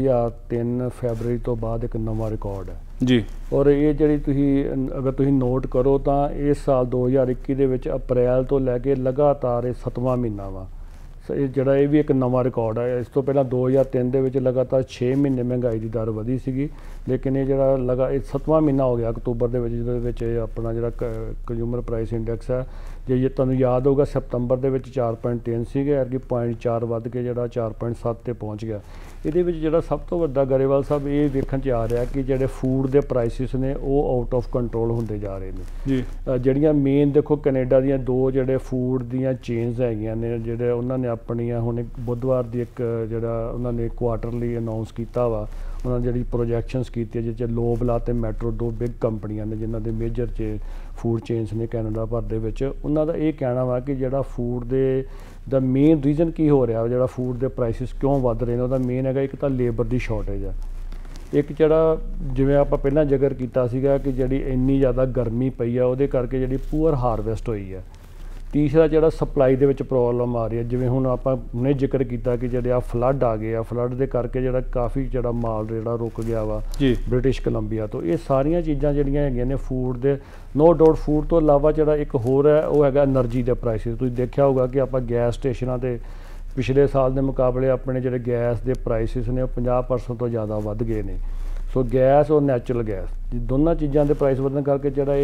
2003 ਫੈਬਰਰੀ ਤੋਂ ਬਾਅਦ ਇੱਕ ਨਵਾਂ ਰਿਕਾਰਡ ਹੈ
ਜੀ।
ਔਰ ਇਹ ਜਿਹੜੀ ਅਗਰ ਤੁਸੀਂ ਨੋਟ ਕਰੋ ਤਾਂ ਇਸ ਸਾਲ 2021 ਦੇ ਵਿੱਚ ਅਪ੍ਰੈਲ ਤੋਂ ਲੈ ਕੇ ਲਗਾਤਾਰ ਇਹ 7ਵਾਂ ਮਹੀਨਾ ਵਾ, ਇਹ ਜਿਹੜਾ ਇਹ ਵੀ ਇੱਕ ਨਵਾਂ ਰਿਕਾਰਡ ਹੈ। ਇਸ ਤੋਂ ਪਹਿਲਾਂ 2003 ਦੇ ਵਿੱਚ ਲਗਾਤਾਰ 6 ਮਹੀਨੇ ਮਹਿੰਗਾਈ ਦੀ ਦਰ ਵਧੀ ਸੀਗੀ, ਲੇਕਿਨ ਇਹ ਜਿਹੜਾ ਇਹ 7ਵਾਂ ਮਹੀਨਾ ਹੋ ਗਿਆ ਅਕਤੂਬਰ ਦੇ ਵਿੱਚ, ਜਿਹਦੇ ਵਿੱਚ ਇਹ ਆਪਣਾ ਜਿਹੜਾ ਕੰਜ਼ਿਊਮਰ ਪ੍ਰਾਈਸ ਇੰਡੈਕਸ ਹੈ, ਜੇ ਤੁਹਾਨੂੰ ਯਾਦ ਹੋਊਗਾ ਸਤੰਬਰ ਦੇ ਵਿੱਚ 4.3 ਸੀਗੇ, ਐਤਕੀ 0.4 ਵੱਧ ਕੇ ਜਿਹੜਾ 4.7 ਤੇ ਪਹੁੰਚ ਗਿਆ। ਇਹਦੇ ਵਿੱਚ ਜਿਹੜਾ ਸਭ ਤੋਂ ਵੱਡਾ ਗਰੇਵਾਲ ਸਾਹਿਬ ਇਹ ਵੇਖਣ 'ਚ ਆ ਰਿਹਾ ਕਿ ਜਿਹੜੇ ਫੂਡ ਦੇ ਪ੍ਰਾਈਸਿਸ ਨੇ ਉਹ ਆਊਟ ਆਫ ਕੰਟਰੋਲ ਹੁੰਦੇ ਜਾ ਰਹੇ ਨੇ ਜੀ। ਜਿਹੜੀਆਂ ਮੇਨ ਦੇਖੋ ਕੈਨੇਡਾ ਦੀਆਂ ਦੋ ਜਿਹੜੇ ਫੂਡ ਦੀਆਂ ਚੇਨਸ ਹੈਗੀਆਂ ਨੇ, ਜਿਹੜੇ ਉਹਨਾਂ ਨੇ ਆਪਣੀਆਂ ਹੁਣ ਇੱਕ ਬੁੱਧਵਾਰ ਦੀ ਇੱਕ ਜਿਹੜਾ ਉਹਨਾਂ ਨੇ ਕੁਆਟਰਲੀ ਅਨਾਊਂਸ ਕੀਤਾ ਵਾ, ਉਹਨਾਂ ਨੇ ਜਿਹੜੀ ਪ੍ਰੋਜੈਕਸ਼ਨਸ ਕੀਤੀ ਜਿਸ 'ਚ ਲੋਬਲਾ ਅਤੇ ਮੈਟਰੋ ਦੋ ਬਿਗ ਕੰਪਨੀਆਂ ਨੇ ਜਿਨ੍ਹਾਂ ਦੇ ਮੇਜਰ ਫੂਡ ਚੇਨਸ ਨੇ ਕੈਨੇਡਾ ਭਰ ਦੇ ਵਿੱਚ। ਉਹਨਾਂ ਦਾ ਇਹ ਕਹਿਣਾ ਵਾ ਕਿ ਜਿਹੜਾ ਫੂਡ ਦਾ ਮੇਨ ਰੀਜ਼ਨ ਕੀ ਹੋ ਰਿਹਾ, ਜਿਹੜਾ ਫੂਡ ਦੇ ਪ੍ਰਾਈਸਿਸ ਕਿਉਂ ਵੱਧ ਰਹੇ ਨੇ, ਉਹਦਾ ਮੇਨ ਹੈਗਾ ਇੱਕ ਤਾਂ ਲੇਬਰ ਦੀ ਸ਼ਾਰਟੇਜ ਹੈ, ਇੱਕ ਜਿਹੜਾ ਜਿਵੇਂ ਆਪਾਂ ਪਹਿਲਾਂ ਜ਼ਿਕਰ ਕੀਤਾ ਸੀਗਾ ਕਿ ਜਿਹੜੀ ਇੰਨੀ ਜ਼ਿਆਦਾ ਗਰਮੀ ਪਈ ਆ ਉਹਦੇ ਕਰਕੇ ਜਿਹੜੀ ਪੂਅਰ ਹਾਰਵੈਸਟ ਹੋਈ ਹੈ। ਤੀਸਰਾ ਜਿਹੜਾ ਸਪਲਾਈ ਦੇ ਵਿੱਚ ਪ੍ਰੋਬਲਮ ਆ ਰਹੀ ਹੈ, ਜਿਵੇਂ ਹੁਣ ਆਪਾਂ ਹੁਣੇ ਜ਼ਿਕਰ ਕੀਤਾ ਕਿ ਜਿਹੜੇ ਆ ਫਲੱਡ ਆ ਗਏ ਆ, ਫਲੱਡ ਦੇ ਕਰਕੇ ਜਿਹੜਾ ਕਾਫੀ ਜਿਹੜਾ ਮਾਲ ਜਿਹੜਾ ਰੁਕ ਗਿਆ ਵਾ ਬ੍ਰਿਟਿਸ਼ ਕੋਲੰਬੀਆ ਤੋਂ। ਇਹ ਸਾਰੀਆਂ ਚੀਜ਼ਾਂ ਜਿਹੜੀਆਂ ਹੈਗੀਆਂ ਨੇ ਫੂਡ ਦੇ, ਨੋ ਡਾਊਟ ਫੂਡ ਤੋਂ ਇਲਾਵਾ ਜਿਹੜਾ ਇੱਕ ਹੋਰ ਹੈ ਉਹ ਹੈਗਾ ਐਨਰਜੀ ਦੇ ਪ੍ਰਾਈਸਿਸ। ਤੁਸੀਂ ਦੇਖਿਆ ਹੋਊਗਾ ਕਿ ਆਪਾਂ ਗੈਸ ਸਟੇਸ਼ਨਾਂ 'ਤੇ ਪਿਛਲੇ ਸਾਲ ਦੇ ਮੁਕਾਬਲੇ ਆਪਣੇ ਜਿਹੜੇ ਗੈਸ ਦੇ ਪ੍ਰਾਈਸਿਸ ਨੇ ਉਹ 50% ਤੋਂ ਜ਼ਿਆਦਾ ਵੱਧ ਗਏ ਨੇ। ਸੋ ਗੈਸ ਔਰ ਨੈਚੁਰਲ ਗੈਸ ਦੋਨਾਂ ਚੀਜ਼ਾਂ ਦੇ ਪ੍ਰਾਈਸ ਵਧਣ ਕਰਕੇ ਜਿਹੜਾ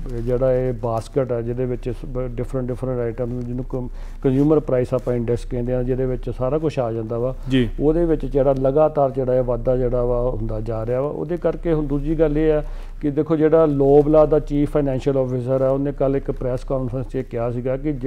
ਇਹ ਬਾਸਕਟ ਹੈ ਜਿਹਦੇ ਵਿੱਚ ਡਿਫਰੈਂਟ ਆਈਟਮ, ਜਿਹਨੂੰ ਕੰਜ਼ਿਊਮਰ ਪ੍ਰਾਈਸ ਆਪਾਂ ਇੰਡੈਕਸ ਕਹਿੰਦੇ ਹਾਂ, ਜਿਹਦੇ ਵਿੱਚ ਸਾਰਾ ਕੁਝ ਆ ਜਾਂਦਾ ਵਾ, ਉਹਦੇ ਵਿੱਚ ਜਿਹੜਾ ਲਗਾਤਾਰ ਜਿਹੜਾ ਇਹ ਵਾਧਾ ਜਿਹੜਾ ਵਾ ਹੁੰਦਾ ਜਾ ਰਿਹਾ ਵਾ। ਉਹਦੇ ਕਰਕੇ ਹੁਣ ਦੂਜੀ ਗੱਲ ਇਹ ਹੈ ਕਿ ਦੇਖੋ ਜਿਹੜਾ ਲੋਬਲਾ ਦਾ ਚੀਫ ਫਾਈਨੈਂਸ਼ੀਅਲ ਆਫਿਸਰ ਹੈ, ਉਹਨੇ ਕੱਲ੍ਹ ਇੱਕ ਪ੍ਰੈਸ ਕਾਨਫਰੰਸ 'ਚ ਕਿਹਾ ਸੀਗਾ ਕਿ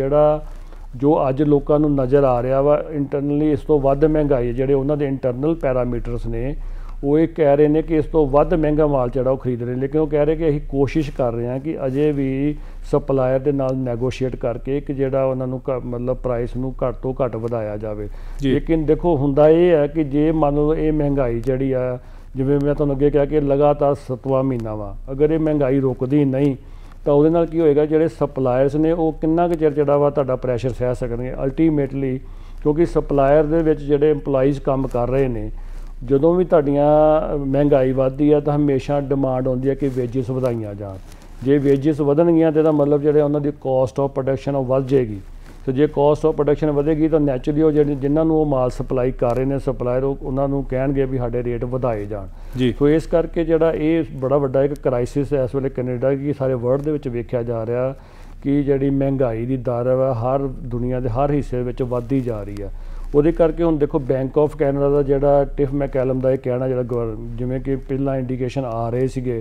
ਜੋ ਅੱਜ ਲੋਕਾਂ ਨੂੰ ਨਜ਼ਰ ਆ ਰਿਹਾ ਵਾ ਇੰਟਰਨਲੀ ਇਸ ਤੋਂ ਵੱਧ ਮਹਿੰਗਾਈ, ਜਿਹੜੇ ਉਹਨਾਂ ਦੇ ਇੰਟਰਨਲ ਪੈਰਾਮੀਟਰਸ ਨੇ ਉਹ ਇਹ ਕਹਿ ਰਹੇ ਨੇ ਕਿ ਇਸ ਤੋਂ ਵੱਧ ਮਹਿੰਗਾ ਮਾਲ ਜਿਹੜਾ ਉਹ ਖਰੀਦ ਰਹੇ ਨੇ, ਲੇਕਿਨ ਉਹ ਕਹਿ ਰਹੇ ਕਿ ਅਸੀਂ ਕੋਸ਼ਿਸ਼ ਕਰ ਰਹੇ ਹਾਂ ਕਿ ਅਜੇ ਵੀ ਸਪਲਾਇਰ ਦੇ ਨਾਲ ਨੈਗੋਸ਼ੀਏਟ ਕਰਕੇ ਕਿ ਜਿਹੜਾ ਉਹਨਾਂ ਨੂੰ ਮਤਲਬ ਪ੍ਰਾਈਸ ਨੂੰ ਘੱਟ ਤੋਂ ਘੱਟ ਵਧਾਇਆ ਜਾਵੇ। ਲੇਕਿਨ ਦੇਖੋ ਹੁੰਦਾ ਇਹ ਹੈ ਕਿ ਜੇ ਮੰਨ ਲਓ ਇਹ ਮਹਿੰਗਾਈ ਜਿਹੜੀ ਆ, ਜਿਵੇਂ ਮੈਂ ਤੁਹਾਨੂੰ ਅੱਗੇ ਕਿਹਾ ਕਿ ਲਗਾਤਾਰ 7ਵਾਂ ਮਹੀਨਾ ਵਾ, ਅਗਰ ਇਹ ਮਹਿੰਗਾਈ ਰੁਕਦੀ ਨਹੀਂ ਤਾਂ ਉਹਦੇ ਨਾਲ ਕੀ ਹੋਏਗਾ, ਜਿਹੜੇ ਸਪਲਾਇਰਸ ਨੇ ਉਹ ਕਿੰਨਾ ਕੁ ਚਿਰ ਜਿਹੜਾ ਵਾ ਤੁਹਾਡਾ ਪ੍ਰੈਸ਼ਰ ਸਹਿ ਸਕਣਗੇ ਅਲਟੀਮੇਟਲੀ, ਕਿਉਂਕਿ ਸਪਲਾਇਰ ਦੇ ਵਿੱਚ ਜਿਹੜੇ EMPLOYEES ਕੰਮ ਕਰ ਰਹੇ ਨੇ, ਜਦੋਂ ਵੀ ਤੁਹਾਡੀਆਂ ਮਹਿੰਗਾਈ ਵੱਧਦੀ ਹੈ ਤਾਂ ਹਮੇਸ਼ਾ ਡਿਮਾਂਡ ਆਉਂਦੀ ਹੈ ਕਿ ਵੇਜਿਸ ਵਧਾਈਆਂ ਜਾਣ। ਜੇ ਵੇਜਿਸ ਵਧਣਗੀਆਂ ਤਾਂ ਇਹਦਾ ਮਤਲਬ ਜਿਹੜੇ ਉਹਨਾਂ ਦੀ ਕਾਸਟ ਆਫ ਪ੍ਰੋਡਕਸ਼ਨ ਉਹ ਵੱਧ ਜਾਏਗੀ। ਸੋ ਜੇ ਕਾਸਟ ਆਫ ਪ੍ਰੋਡਕਸ਼ਨ ਵਧੇਗੀ ਤਾਂ ਨੈਚੁਰਲੀ ਉਹ ਜਿਨ੍ਹਾਂ ਨੂੰ ਉਹ ਮਾਲ ਸਪਲਾਈ ਕਰ ਰਹੇ ਨੇ ਸਪਲਾਇਰ, ਉਹਨਾਂ ਨੂੰ ਕਹਿਣਗੇ ਵੀ ਸਾਡੇ ਰੇਟ ਵਧਾਏ ਜਾਣ। ਸੋ ਇਸ ਕਰਕੇ ਜਿਹੜਾ ਇਹ ਬੜਾ ਵੱਡਾ ਇੱਕ ਕ੍ਰਾਈਸਿਸ ਹੈ ਇਸ ਵੇਲੇ ਕੈਨੇਡਾ ਕੀ ਸਾਰੇ ਵਰਲਡ ਦੇ ਵਿੱਚ ਵੇਖਿਆ ਜਾ ਰਿਹਾ ਕਿ ਜਿਹੜੀ ਮਹਿੰਗਾਈ ਦੀ ਦਰ ਹੈ ਹਰ ਦੁਨੀਆ ਦੇ ਹਰ ਹਿੱਸੇ ਵਿੱਚ ਵੱਧਦੀ ਜਾ ਰਹੀ ਹੈ। ਉਹਦੇ ਕਰਕੇ ਹੁਣ ਦੇਖੋ ਬੈਂਕ ਆਫ ਕੈਨੇਡਾ ਦਾ ਜਿਹੜਾ ਟਿਫ ਮੈਕੈਲਮ ਦਾ ਇਹ ਕਹਿਣਾ, ਜਿਹੜਾ ਜਿਵੇਂ ਕਿ ਪਹਿਲਾਂ ਇੰਡੀਕੇਸ਼ਨ ਆ ਰਹੇ ਸੀਗੇ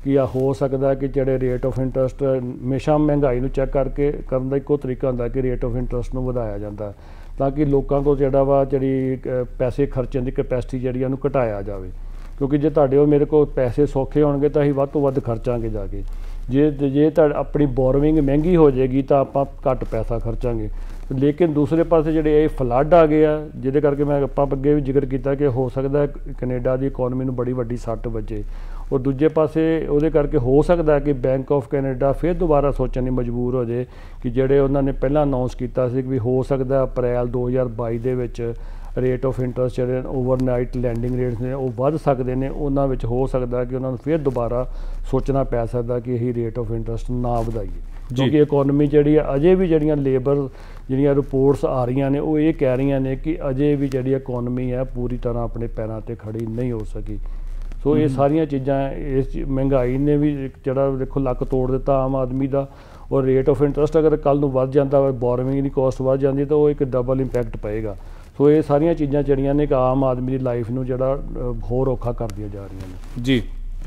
ਕਿ ਆ ਹੋ ਸਕਦਾ ਕਿ ਜਿਹੜੇ ਰੇਟ ਆਫ ਇੰਟਰਸਟ ਹਮੇਸ਼ਾ ਮਹਿੰਗਾਈ ਨੂੰ ਚੈੱਕ ਕਰਕੇ ਕਰਨ ਦਾ ਇੱਕੋ ਤਰੀਕਾ ਹੁੰਦਾ ਕਿ ਰੇਟ ਆਫ ਇੰਟਰਸਟ ਨੂੰ ਵਧਾਇਆ ਜਾਂਦਾ ਤਾਂ ਕਿ ਲੋਕਾਂ ਕੋਲ ਜਿਹੜਾ ਵਾ ਜਿਹੜੀ ਪੈਸੇ ਖਰਚਣ ਦੀ ਕੈਪੈਸਿਟੀ ਜਿਹੜੀ ਉਹਨੂੰ ਘਟਾਇਆ ਜਾਵੇ। ਕਿਉਂਕਿ ਜੇ ਤੁਹਾਡੇ ਉਹ ਮੇਰੇ ਕੋਲ ਪੈਸੇ ਸੌਖੇ ਹੋਣਗੇ ਤਾਂ ਅਸੀਂ ਵੱਧ ਤੋਂ ਵੱਧ ਖਰਚਾਂਗੇ ਜਾ ਕੇ। ਜੇ ਆਪਣੀ ਬੋਰੋਵਿੰਗ ਮਹਿੰਗੀ ਹੋ ਜਾਏਗੀ ਤਾਂ ਆਪਾਂ ਘੱਟ ਪੈਸਾ ਖਰਚਾਂਗੇ। ਲੇਕਿਨ ਦੂਸਰੇ ਪਾਸੇ ਜਿਹੜੇ ਇਹ ਫਲੱਡ ਆ ਗਏ ਆ ਜਿਹਦੇ ਕਰਕੇ ਆਪਾਂ ਅੱਗੇ ਵੀ ਜ਼ਿਕਰ ਕੀਤਾ ਕਿ ਹੋ ਸਕਦਾ ਕੈਨੇਡਾ ਦੀ ਇਕੋਨਮੀ ਨੂੰ ਬੜੀ ਵੱਡੀ ਸੱਟ ਵੱਜੇ। ਔਰ ਦੂਜੇ ਪਾਸੇ ਉਹਦੇ ਕਰਕੇ ਹੋ ਸਕਦਾ ਕਿ ਬੈਂਕ ਆਫ ਕੈਨੇਡਾ ਫਿਰ ਦੁਬਾਰਾ ਸੋਚਣ ਲਈ ਮਜਬੂਰ ਹੋ ਜਾਏ ਕਿ ਜਿਹੜੇ ਉਹਨਾਂ ਨੇ ਪਹਿਲਾਂ ਅਨਾਊਂਸ ਕੀਤਾ ਸੀ ਕਿ ਵੀ ਹੋ ਸਕਦਾ ਅਪ੍ਰੈਲ 2022 ਦੇ ਵਿੱਚ ਰੇਟ ਆਫ ਇੰਟਰਸਟ ਜਿਹੜੇ ਓਵਰਨਾਈਟ ਲੈਂਡਿੰਗ ਰੇਟਸ ਨੇ ਉਹ ਵੱਧ ਸਕਦੇ ਨੇ। ਉਹਨਾਂ ਵਿੱਚ ਹੋ ਸਕਦਾ ਕਿ ਉਹਨਾਂ ਨੂੰ ਫਿਰ ਦੁਬਾਰਾ ਸੋਚਣਾ ਪੈ ਸਕਦਾ ਕਿ ਇਹੀ ਰੇਟ ਆਫ ਇੰਟਰਸਟ ਨਾ ਵਧਾਈਏ, ਕਿਉਂਕਿ ਇਕੋਨਮੀ ਜਿਹੜੀ ਅਜੇ ਵੀ ਜਿਹੜੀਆਂ ਲੇਬਰ ਜਿਹੜੀਆਂ ਰਿਪੋਰਟਸ ਆ ਰਹੀਆਂ ਨੇ ਉਹ ਇਹ ਕਹਿ ਰਹੀਆਂ ਨੇ ਕਿ ਅਜੇ ਵੀ ਜਿਹੜੀ ਇਕੋਨਮੀ ਹੈ ਪੂਰੀ ਤਰ੍ਹਾਂ ਆਪਣੇ ਪੈਰਾਂ 'ਤੇ ਖੜੀ ਨਹੀਂ ਹੋ ਸਕੀ। ਸੋ ਇਹ ਸਾਰੀਆਂ ਚੀਜ਼ਾਂ ਇਸ ਮਹਿੰਗਾਈ ਨੇ ਵੀ ਜਿਹੜਾ ਦੇਖੋ ਲੱਕ ਤੋੜ ਦਿੱਤਾ ਆਮ ਆਦਮੀ ਦਾ। ਔਰ ਰੇਟ ਆਫ ਇੰਟਰਸਟ ਅਗਰ ਕੱਲ੍ਹ ਨੂੰ ਵੱਧ ਜਾਂਦਾ ਵਾ, ਬੋਰੋਵਿੰਗ ਦੀ ਕੋਸਟ ਵੱਧ ਜਾਂਦੀ ਤਾਂ ਉਹ ਇੱਕ ਡਬਲ ਇੰਪੈਕਟ ਪਏਗਾ। ਸੋ ਇਹ ਸਾਰੀਆਂ ਚੀਜ਼ਾਂ ਜਿਹੜੀਆਂ ਨੇ ਕਿ ਆਮ ਆਦਮੀ ਦੀ ਲਾਈਫ ਨੂੰ ਜਿਹੜਾ ਹੋਰ ਔਖਾ ਕਰਦੀਆਂ ਜਾ ਰਹੀਆਂ ਨੇ।
ਜੀ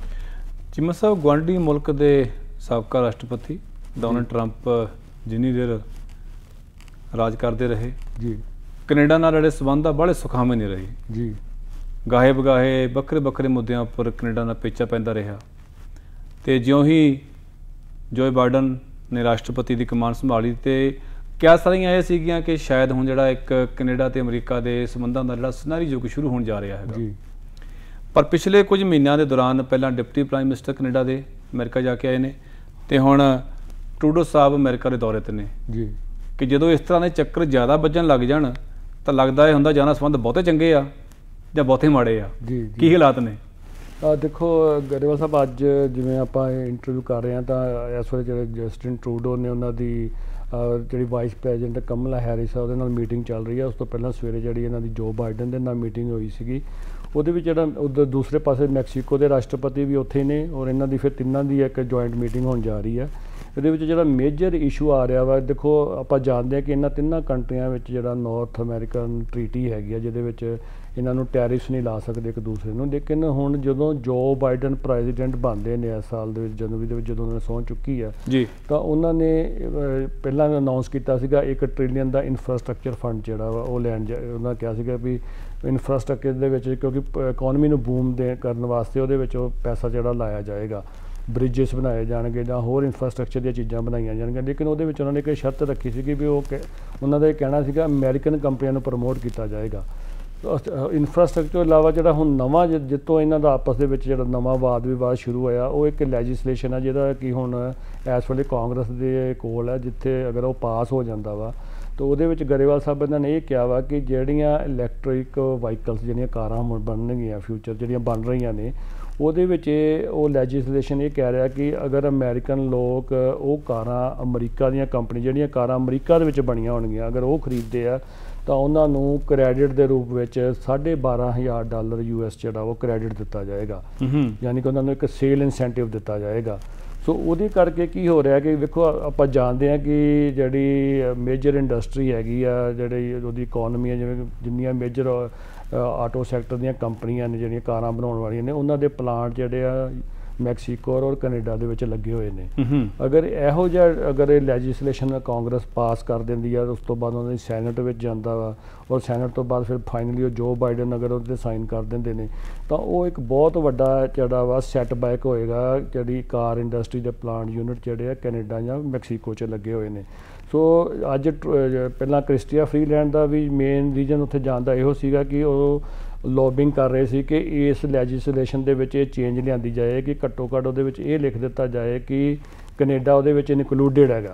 ਚੀਮਾ ਸਾਹਿਬ, ਗੁਆਂਢੀ ਮੁਲਕ ਦੇ ਸਾਬਕਾ ਰਾਸ਼ਟਰਪਤੀ ਡੋਨਲਡ ਟਰੰਪ ਜਿੰਨੀ ਦੇਰ ਰਾਜ ਕਰਦੇ ਰਹੇ
ਜੀ,
ਕੈਨੇਡਾ ਨਾਲ ਜਿਹੜੇ ਸਬੰਧ ਆ ਬੜੇ ਸੁਖਾਵੇਂ ਨਹੀਂ ਰਹੇ
ਜੀ।
ਗਾਹੇ ਬਗਾਹੇ ਵੱਖਰੇ ਵੱਖਰੇ ਮੁੱਦਿਆਂ ਉੱਪਰ ਕੈਨੇਡਾ ਨਾਲ ਪੇਚਾ ਪੈਂਦਾ ਰਿਹਾ ਅਤੇ ਜਿਉਂ ਹੀ ਜੋਏ ਬਾਈਡਨ ਨੇ ਰਾਸ਼ਟਰਪਤੀ ਦੀ ਕਮਾਨ ਸੰਭਾਲੀ ਅਤੇ ਕਿਆ ਸਾਰੀਆਂ ਇਹ ਸੀਗੀਆਂ ਕਿ ਸ਼ਾਇਦ ਹੁਣ ਜਿਹੜਾ ਇੱਕ ਕੈਨੇਡਾ ਅਤੇ ਅਮਰੀਕਾ ਦੇ ਸੰਬੰਧਾਂ ਦਾ ਜਿਹੜਾ ਸੁਨਹਿਰੀ ਯੁੱਗ ਸ਼ੁਰੂ ਹੋਣ ਜਾ ਰਿਹਾ ਹੈਗਾ
ਜੀ।
ਪਰ ਪਿਛਲੇ ਕੁਝ ਮਹੀਨਿਆਂ ਦੇ ਦੌਰਾਨ ਪਹਿਲਾਂ ਡਿਪਟੀ ਪ੍ਰਾਈਮ ਮਿਨਿਸਟਰ ਕੈਨੇਡਾ ਦੇ ਅਮਰੀਕਾ ਜਾ ਕੇ ਆਏ ਨੇ ਅਤੇ ਹੁਣ ਟਰੂਡੋ ਸਾਹਿਬ ਅਮਰੀਕਾ ਦੇ ਦੌਰੇ 'ਤੇ ਨੇ
ਜੀ।
ਕਿ ਜਦੋਂ ਇਸ ਤਰ੍ਹਾਂ ਦੇ ਚੱਕਰ ਜ਼ਿਆਦਾ ਵੱਜਣ ਲੱਗ ਜਾਣ ਤਾਂ ਲੱਗਦਾ ਇਹ ਹੁੰਦਾ ਜਾਂ ਸੰਬੰਧ ਬਹੁਤੇ ਚੰਗੇ ਆ ਜਾਂ ਬਹੁਤੇ ਮਾੜੇ ਆ।
ਜੀ।
ਕੀ ਹਾਲਾਤ ਨੇ?
ਦੇਖੋ ਗਰੇਵਾਲ ਸਾਹਿਬ, ਅੱਜ ਜਿਵੇਂ ਆਪਾਂ ਇੰਟਰਵਿਊ ਕਰ ਰਹੇ ਹਾਂ ਤਾਂ ਇਸ ਵੇਲੇ ਜਿਹੜੇ ਜਸਟਿਨ ਟਰੂਡੋ ਨੇ ਉਹਨਾਂ ਦੀ ਜਿਹੜੀ ਵਾਈਸ ਪ੍ਰੈਜ਼ੀਡੈਂਟ ਕਮਲਾ ਹੈਰਿਸ ਆ ਉਹਦੇ ਨਾਲ ਮੀਟਿੰਗ ਚੱਲ ਰਹੀ ਹੈ। ਉਸ ਤੋਂ ਪਹਿਲਾਂ ਸਵੇਰੇ ਜਿਹੜੀ ਇਹਨਾਂ ਦੀ ਜੋ ਬਾਈਡਨ ਦੇ ਨਾਲ ਮੀਟਿੰਗ ਹੋਈ ਸੀਗੀ ਉਹਦੇ ਵਿੱਚ ਜਿਹੜਾ ਉੱਧਰ ਦੂਸਰੇ ਪਾਸੇ ਮੈਕਸੀਕੋ ਦੇ ਰਾਸ਼ਟਰਪਤੀ ਵੀ ਉੱਥੇ ਨੇ ਔਰ ਇਹਨਾਂ ਦੀ ਫਿਰ ਤਿੰਨਾਂ ਦੀ ਇੱਕ ਜੁਆਇੰਟ ਮੀਟਿੰਗ ਹੋਣ ਜਾ ਰਹੀ ਹੈ। ਇਹਦੇ ਵਿੱਚ ਜਿਹੜਾ ਮੇਜਰ ਇਸ਼ੂ ਆ ਰਿਹਾ ਵਾ, ਦੇਖੋ ਆਪਾਂ ਜਾਣਦੇ ਹਾਂ ਕਿ ਇਹਨਾਂ ਤਿੰਨਾਂ ਕੰਟਰੀਆਂ ਵਿੱਚ ਜਿਹੜਾ ਨਾਰਥ ਅਮਰੀਕਨ ਟਰੀਟੀ ਹੈਗੀ ਆ ਜਿਹਦੇ ਵਿੱਚ ਇਹਨਾਂ ਨੂੰ ਟੈਰਿਫਸ ਨਹੀਂ ਲਾ ਸਕਦੇ ਇੱਕ ਦੂਸਰੇ ਨੂੰ। ਲੇਕਿਨ ਹੁਣ ਜਦੋਂ ਜੋ ਬਾਈਡਨ ਪ੍ਰੈਜ਼ੀਡੈਂਟ ਬਣਦੇ ਨੇ ਇਸ ਸਾਲ ਦੇ ਵਿੱਚ ਜਨਵਰੀ ਦੇ ਵਿੱਚ ਜਦੋਂ ਉਹਨਾਂ ਨੇ ਸਹੁੰ ਚੁੱਕੀ ਆ
ਜੀ
ਤਾਂ ਉਹਨਾਂ ਨੇ ਪਹਿਲਾਂ ਅਨਾਊਂਸ ਕੀਤਾ ਸੀਗਾ $1 ਟ੍ਰਿਲੀਅਨ ਦਾ ਇਨਫਰਾਸਟਰਕਚਰ ਫੰਡ ਜਿਹੜਾ ਵਾ ਉਹ ਲੈਣ ਉਹਨਾਂ ਕਿਹਾ ਸੀਗਾ ਵੀ ਇਨਫਰਾਸਟਰਕਚਰ ਦੇ ਵਿੱਚ ਕਿਉਂਕਿ ਇਕੋਨਮੀ ਨੂੰ ਬੂਮ ਕਰਨ ਵਾਸਤੇ ਉਹਦੇ ਵਿੱਚ ਉਹ ਪੈਸਾ ਜਿਹੜਾ ਲਾਇਆ ਜਾਏਗਾ, ਬ੍ਰਿਜਸ ਬਣਾਏ ਜਾਣਗੇ ਜਾਂ ਹੋਰ ਇਨਫਰਾਸਟਰਕਚਰ ਦੀਆਂ ਚੀਜ਼ਾਂ ਬਣਾਈਆਂ ਜਾਣਗੀਆਂ। ਲੇਕਿਨ ਉਹਦੇ ਵਿੱਚ ਉਹਨਾਂ ਨੇ ਇੱਕ ਸ਼ਰਤ ਰੱਖੀ ਸੀਗੀ ਵੀ ਉਹਨਾਂ ਦਾ ਇਹ ਕਹਿਣਾ ਸੀਗਾ ਅਮਰੀਕਨ ਕੰਪਨੀਆਂ ਨੂੰ ਪ੍ਰਮੋਟ ਕੀਤਾ ਜਾਏਗਾ। ਇਨਫਰਾਸਟਰਕਚਰ ਤੋਂ ਇਲਾਵਾ ਜਿਹੜਾ ਹੁਣ ਨਵਾਂ ਜਿੱਤੋਂ ਇਹਨਾਂ ਦਾ ਆਪਸ ਦੇ ਵਿੱਚ ਜਿਹੜਾ ਨਵਾਂ ਵਾਦ ਵਿਵਾਦ ਸ਼ੁਰੂ ਹੋਇਆ ਉਹ ਇੱਕ ਲੈਜਿਸਲੇਸ਼ਨ ਆ ਜਿਹਦਾ ਕਿ ਹੁਣ ਇਸ ਵੇਲੇ ਕਾਂਗਰਸ ਦੇ ਕੋਲ ਹੈ, ਜਿੱਥੇ ਅਗਰ ਉਹ ਪਾਸ ਹੋ ਜਾਂਦਾ ਵਾ ਤਾਂ ਉਹਦੇ ਵਿੱਚ ਗਰੇਵਾਲ ਸਾਹਿਬ ਇਹਨਾਂ ਨੇ ਇਹ ਕਿਹਾ ਵਾ ਕਿ ਜਿਹੜੀਆਂ ਇਲੈਕਟ੍ਰਿਕ ਵਾਹੀਕਲਸ ਜਿਹੜੀਆਂ ਕਾਰਾਂ ਹੁਣ ਬਣਨਗੀਆਂ ਫਿਊਚਰ ਜਿਹੜੀਆਂ ਬਣ ਰਹੀਆਂ ਨੇ ਉਹਦੇ ਵਿੱਚ ਉਹ ਲੈਜਿਸਲੇਸ਼ਨ ਇਹ ਕਹਿ ਰਿਹਾ ਕਿ ਅਗਰ ਅਮਰੀਕਨ ਲੋਕ ਉਹ ਕਾਰਾਂ ਅਮਰੀਕਾ ਦੀਆਂ ਕੰਪਨੀ ਜਿਹੜੀਆਂ ਕਾਰਾਂ ਅਮਰੀਕਾ ਦੇ ਵਿੱਚ ਬਣੀਆਂ ਹੋਣਗੀਆਂ ਅਗਰ ਉਹ ਖਰੀਦਦੇ ਆ ਤਾਂ ਉਹਨਾਂ ਨੂੰ ਕ੍ਰੈਡਿਟ ਦੇ ਰੂਪ ਵਿੱਚ $12,500 US ਜਿਹੜਾ ਉਹ ਕ੍ਰੈਡਿਟ ਦਿੱਤਾ ਜਾਏਗਾ, ਯਾਨੀ ਕਿ ਉਹਨਾਂ ਨੂੰ ਇੱਕ ਸੇਲ ਇਨਸੈਂਟਿਵ ਦਿੱਤਾ ਜਾਏਗਾ। ਸੋ ਉਹਦੇ ਕਰਕੇ ਕੀ ਹੋ ਰਿਹਾ ਕਿ ਵੇਖੋ ਆਪਾਂ ਜਾਣਦੇ ਹਾਂ ਕਿ ਜਿਹੜੀ ਮੇਜਰ ਇੰਡਸਟਰੀ ਹੈਗੀ ਆ ਜਿਹੜੀ ਉਹਦੀ ਇਕੋਨਮੀ ਹੈ, ਜਿਵੇਂ ਜਿੰਨੀਆਂ ਮੇਜਰ ਆਟੋ ਸੈਕਟਰ ਦੀਆਂ ਕੰਪਨੀਆਂ ਨੇ ਜਿਹੜੀਆਂ ਕਾਰਾਂ ਬਣਾਉਣ ਵਾਲੀਆਂ ਨੇ ਉਹਨਾਂ ਦੇ ਪਲਾਂਟ ਜਿਹੜੇ ਆ ਮੈਕਸੀਕੋ ਔਰ ਕੈਨੇਡਾ ਦੇ ਵਿੱਚ ਲੱਗੇ ਹੋਏ ਨੇ। ਅਗਰ ਇਹੋ ਜਿਹਾ ਅਗਰ ਇਹ ਲੈਜਿਸਲੇਸ਼ਨ ਕਾਂਗਰਸ ਪਾਸ ਕਰ ਦਿੰਦੀ ਆ ਉਸ ਤੋਂ ਬਾਅਦ ਉਹਨਾਂ ਦੀ ਸੈਨੇਟ ਵਿੱਚ ਜਾਂਦਾ ਵਾ ਔਰ ਸੈਨੇਟ ਤੋਂ ਬਾਅਦ ਫਿਰ ਫਾਈਨਲੀ ਉਹ ਜੋ ਬਾਈਡਨ ਅਗਰ ਉਹਦੇ ਸਾਈਨ ਕਰ ਦਿੰਦੇ ਨੇ ਤਾਂ ਉਹ ਇੱਕ ਬਹੁਤ ਵੱਡਾ ਜਿਹੜਾ ਵਾ ਸੈਟਬੈਕ ਹੋਏਗਾ ਜਿਹੜੀ ਕਾਰ ਇੰਡਸਟਰੀ ਦੇ ਪਲਾਂਟ ਯੂਨਿਟ ਜਿਹੜੇ ਆ ਕੈਨੇਡਾ ਜਾਂ ਮੈਕਸੀਕੋ 'ਚ ਲੱਗੇ ਹੋਏ ਨੇ। ਸੋ ਅੱਜ ਪਹਿਲਾਂ ਕ੍ਰਿਸਟੀਆ ਫਰੀਲੈਂਡ ਦਾ ਵੀ ਮੇਨ ਰੀਜ਼ਨ ਉੱਥੇ ਜਾਣ ਦਾ ਇਹੋ ਸੀਗਾ ਕਿ ਉਹ ਲੌਬਿੰਗ ਕਰ ਰਹੇ ਸੀ ਕਿ ਇਸ ਲੈਜਿਸਲੇਸ਼ਨ ਦੇ ਵਿੱਚ ਇਹ ਚੇਂਜ ਲਿਆਂਦੀ ਜਾਏ ਕਿ ਘੱਟੋ ਘੱਟ ਉਹਦੇ ਵਿੱਚ ਇਹ ਲਿਖ ਦਿੱਤਾ ਜਾਏ ਕਿ ਕੈਨੇਡਾ ਉਹਦੇ ਵਿੱਚ ਇਨਕਲੂਡਿਡ ਹੈਗਾ।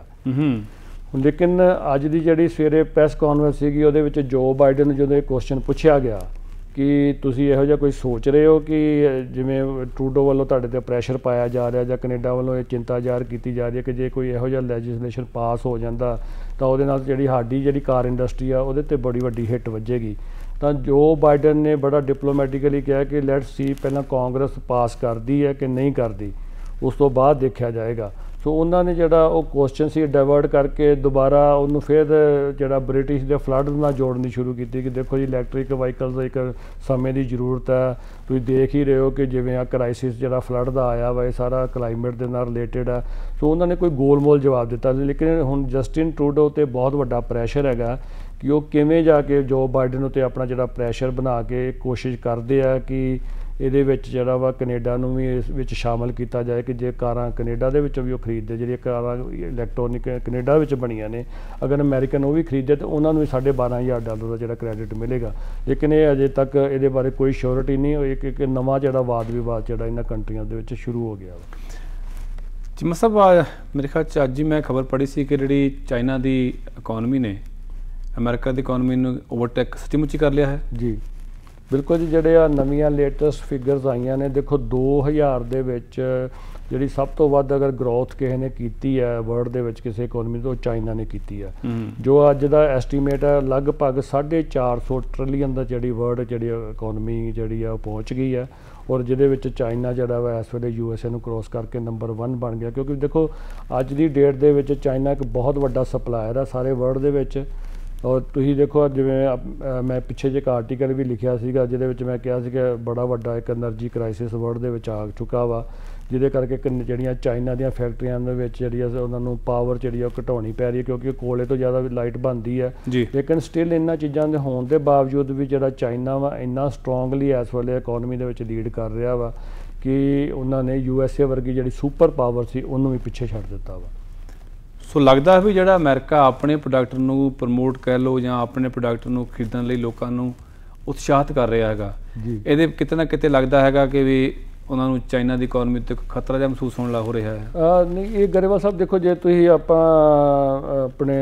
ਲੇਕਿਨ ਅੱਜ ਦੀ ਜਿਹੜੀ ਸਵੇਰੇ ਪ੍ਰੈਸ ਕਾਨਫਰੰਸ ਸੀਗੀ ਉਹਦੇ ਵਿੱਚ ਜੋ ਬਾਈਡਨ ਨੂੰ ਜਦੋਂ ਇਹ ਕੁਐਸਚਨ ਪੁੱਛਿਆ ਗਿਆ ਕਿ ਤੁਸੀਂ ਇਹੋ ਜਿਹਾ ਕੋਈ ਸੋਚ ਰਹੇ ਹੋ ਕਿ ਜਿਵੇਂ ਟਰੂਡੋ ਵੱਲੋਂ ਤੁਹਾਡੇ 'ਤੇ ਪ੍ਰੈਸ਼ਰ ਪਾਇਆ ਜਾ ਰਿਹਾ ਜਾਂ ਕੈਨੇਡਾ ਵੱਲੋਂ ਇਹ ਚਿੰਤਾ ਜ਼ਾਹਰ ਕੀਤੀ ਜਾ ਰਹੀ ਹੈ ਕਿ ਜੇ ਕੋਈ ਇਹੋ ਜਿਹਾ ਲੈਜਿਸਲੇਸ਼ਨ ਪਾਸ ਹੋ ਜਾਂਦਾ ਤਾਂ ਉਹਦੇ ਨਾਲ ਸਾਡੀ ਜਿਹੜੀ ਕਾਰ ਇੰਡਸਟਰੀ ਆ ਉਹਦੇ 'ਤੇ ਬੜੀ ਵੱਡੀ ਹਿੱਟ ਵੱਜੇਗੀ। ਤਾਂ ਜੋ ਬਾਈਡਨ ਨੇ ਬੜਾ ਡਿਪਲੋਮੈਟਿਕਲੀ ਕਿਹਾ ਕਿ ਲੈਟਸ ਸੀ ਪਹਿਲਾਂ ਕਾਂਗਰਸ ਪਾਸ ਕਰਦੀ ਹੈ ਕਿ ਨਹੀਂ ਕਰਦੀ, ਉਸ ਤੋਂ ਬਾਅਦ ਦੇਖਿਆ ਜਾਏਗਾ। ਸੋ ਉਹਨਾਂ ਨੇ ਜਿਹੜਾ ਉਹ ਕੁਐਸਚਨ ਸੀ ਡਾਇਵਰਟ ਕਰਕੇ ਦੁਬਾਰਾ ਉਹਨੂੰ ਫਿਰ ਜਿਹੜਾ ਬ੍ਰਿਟਿਸ਼ ਦੇ ਫਲੱਡ ਨਾਲ ਜੋੜਨੀ ਸ਼ੁਰੂ ਕੀਤੀ ਕਿ ਦੇਖੋ ਜੀ ਇਲੈਕਟ੍ਰਿਕ ਵਾਹੀਕਲਸ ਇੱਕ ਸਮੇਂ ਦੀ ਜ਼ਰੂਰਤ ਹੈ, ਤੁਸੀਂ ਦੇਖ ਹੀ ਰਹੇ ਹੋ ਕਿ ਜਿਵੇਂ ਆ ਕ੍ਰਾਈਸਿਸ ਜਿਹੜਾ ਫਲੱਡ ਦਾ ਆਇਆ ਵਾ ਇਹ ਸਾਰਾ ਕਲਾਈਮੇਟ ਦੇ ਨਾਲ ਰਿਲੇਟਡ ਆ। ਸੋ ਉਹਨਾਂ ਨੇ ਕੋਈ ਗੋਲ-ਮੋਲ ਜਵਾਬ ਦਿੱਤਾ, ਲੇਕਿਨ ਹੁਣ ਜਸਟਿਨ ਟਰੂਡੋ 'ਤੇ ਬਹੁਤ ਵੱਡਾ ਪ੍ਰੈਸ਼ਰ ਹੈਗਾ ਕਿ ਉਹ ਕਿਵੇਂ ਜਾ ਕੇ ਜੋ ਬਾਈਡਨ ਉੱਤੇ ਆਪਣਾ ਜਿਹੜਾ ਪ੍ਰੈਸ਼ਰ ਬਣਾ ਕੇ ਕੋਸ਼ਿਸ਼ ਕਰਦੇ ਆ ਕਿ ਇਹਦੇ ਵਿੱਚ ਜਿਹੜਾ ਵਾ ਕੈਨੇਡਾ ਨੂੰ ਵੀ ਇਸ ਵਿੱਚ ਸ਼ਾਮਲ ਕੀਤਾ ਜਾਏ ਕਿ ਜੇ ਕਾਰਾਂ ਕੈਨੇਡਾ ਦੇ ਵਿੱਚੋਂ ਵੀ ਉਹ ਖਰੀਦਦੇ, ਜਿਹੜੀਆਂ ਕਾਰਾਂ ਇਲੈਕਟ੍ਰੋਨਿਕ ਕੈਨੇਡਾ ਵਿੱਚ ਬਣੀਆਂ ਨੇ, ਅਗਰ ਅਮਰੀਕਨ ਉਹ ਵੀ ਖਰੀਦਦੇ ਤਾਂ ਉਹਨਾਂ ਨੂੰ ਵੀ $12,500 ਦਾ ਜਿਹੜਾ ਕ੍ਰੈਡਿਟ ਮਿਲੇਗਾ। ਲੇਕਿਨ ਇਹ ਅਜੇ ਤੱਕ ਇਹਦੇ ਬਾਰੇ ਕੋਈ ਸ਼ੋਰਿਟੀ ਨਹੀਂ ਹੋਈ। ਇੱਕ ਨਵਾਂ ਜਿਹੜਾ ਵਾਦ ਵਿਵਾਦ ਜਿਹੜਾ ਇਹਨਾਂ ਕੰਟਰੀਆਂ ਦੇ ਵਿੱਚ ਸ਼ੁਰੂ ਹੋ ਗਿਆ ਵਾ।
ਚੀਮਾ ਸਾਹਿਬ, ਮੇਰੇ ਖਿਆਲ 'ਚ ਅੱਜ ਹੀ ਮੈਂ ਖਬਰ ਪੜ੍ਹੀ ਸੀ ਕਿ ਜਿਹੜੀ ਚਾਈਨਾ ਦੀ ਇਕੋਨਮੀ ਨੇ ਅਮਰੀਕਾ ਦੀ ਇਕੋਨਮੀ ਨੂੰ ਓਵਰਟੇਕ ਸੱਚੀ-ਮੁੱਚੀ ਕਰ ਲਿਆ ਹੈ।
ਜੀ ਬਿਲਕੁਲ ਜੀ, ਜਿਹੜੇ ਆ ਨਵੀਆਂ ਲੇਟੈਸਟ ਫਿਗਰਸ ਆਈਆਂ ਨੇ, ਦੇਖੋ 2000 ਦੇ ਵਿੱਚ ਜਿਹੜੀ ਸਭ ਤੋਂ ਵੱਧ ਅਗਰ ਗਰੋਥ ਕਿਸੇ ਨੇ ਕੀਤੀ ਹੈ ਵਰਲਡ ਦੇ ਵਿੱਚ ਕਿਸੇ ਇਕੋਨਮੀ ਤੋਂ, ਚਾਈਨਾ ਨੇ ਕੀਤੀ ਹੈ। ਜੋ ਅੱਜ ਦਾ ਐਸਟੀਮੇਟ ਹੈ ਲਗਭਗ 450 ਟ੍ਰਿਲੀਅਨ ਦਾ ਜਿਹੜੀ ਵਰਲਡ ਜਿਹੜੀ ਇਕੋਨਮੀ ਜਿਹੜੀ ਆ ਉਹ ਪਹੁੰਚ ਗਈ ਹੈ, ਔਰ ਜਿਹਦੇ ਵਿੱਚ ਚਾਈਨਾ ਜਿਹੜਾ ਵਾ ਇਸ ਵੇਲੇ USA ਨੂੰ ਕ੍ਰੋਸ ਕਰਕੇ ਨੰਬਰ 1 ਬਣ ਗਿਆ। ਕਿਉਂਕਿ ਦੇਖੋ ਅੱਜ ਦੀ ਡੇਟ ਦੇ ਵਿੱਚ ਚਾਈਨਾ ਇੱਕ ਬਹੁਤ ਵੱਡਾ ਸਪਲਾਇਰ ਹੈ ਸਾਰੇ ਵਰਲਡ ਦੇ ਵਿੱਚ। ਔਰ ਤੁਸੀਂ ਦੇਖੋ ਜਿਵੇਂ ਮੈਂ ਪਿੱਛੇ ਜਿਹੇ ਇੱਕ ਆਰਟੀਕਲ ਵੀ ਲਿਖਿਆ ਸੀਗਾ ਜਿਹਦੇ ਵਿੱਚ ਮੈਂ ਕਿਹਾ ਸੀ ਕਿ ਬੜਾ ਵੱਡਾ ਇੱਕ ਐਨਰਜੀ ਕ੍ਰਾਈਸਿਸ ਵਰਲਡ ਦੇ ਵਿੱਚ ਆ ਚੁੱਕਾ ਵਾ, ਜਿਹਦੇ ਕਰਕੇ ਜਿਹੜੀਆਂ ਚਾਈਨਾ ਦੀਆਂ ਫੈਕਟਰੀਆਂ ਦੇ ਵਿੱਚ ਜਿਹੜੀ ਆ ਉਹਨਾਂ ਨੂੰ ਪਾਵਰ ਜਿਹੜੀ ਆ ਉਹ ਘਟਾਉਣੀ ਪੈ ਰਹੀ ਹੈ ਕਿਉਂਕਿ ਕੋਲੇ ਤੋਂ ਜ਼ਿਆਦਾ ਲਾਈਟ ਬਣਦੀ ਹੈ। ਲੇਕਿਨ ਸਟਿਲ ਇਹਨਾਂ ਚੀਜ਼ਾਂ ਦੇ ਹੋਣ ਦੇ ਬਾਵਜੂਦ ਵੀ ਜਿਹੜਾ ਚਾਈਨਾ ਵਾ ਇੰਨਾ ਸਟਰੋਂਗਲੀ ਇਸ ਵੇਲੇ ਇਕੋਨਮੀ ਦੇ ਵਿੱਚ ਲੀਡ ਕਰ ਰਿਹਾ ਵਾ ਕਿ ਉਹਨਾਂ ਨੇ USA ਵਰਗੀ ਜਿਹੜੀ ਸੁਪਰ ਪਾਵਰ ਸੀ ਉਹਨੂੰ ਵੀ ਪਿੱਛੇ ਛੱਡ ਦਿੱਤਾ ਵਾ।
ਸੋ ਲੱਗਦਾ ਵੀ ਜਿਹੜਾ ਅਮਰੀਕਾ ਆਪਣੇ ਪ੍ਰੋਡਕਟ ਨੂੰ ਪ੍ਰਮੋਟ ਕਹਿ ਲਓ ਜਾਂ ਆਪਣੇ ਪ੍ਰੋਡਕਟ ਨੂੰ ਖਰੀਦਣ ਲਈ ਲੋਕਾਂ ਨੂੰ ਉਤਸ਼ਾਹਿਤ ਕਰ ਰਿਹਾ ਹੈਗਾ, ਇਹਦੇ ਕਿਤੇ ਨਾ ਕਿਤੇ ਲੱਗਦਾ ਹੈਗਾ ਕਿ ਵੀ ਉਹਨਾਂ ਨੂੰ ਚਾਈਨਾ ਦੀ ਇਕੋਨਮੀ ਉੱਤੇ ਖਤਰਾ ਜਿਹਾ ਮਹਿਸੂਸ ਹੋਣ ਲੱਗ ਹੋ ਰਿਹਾ ਹੈ।
ਨਹੀਂ, ਇਹ ਗਰੇਵਾਲ ਸਾਹਿਬ ਦੇਖੋ, ਜੇ ਤੁਸੀਂ ਆਪਾਂ ਆਪਣੇ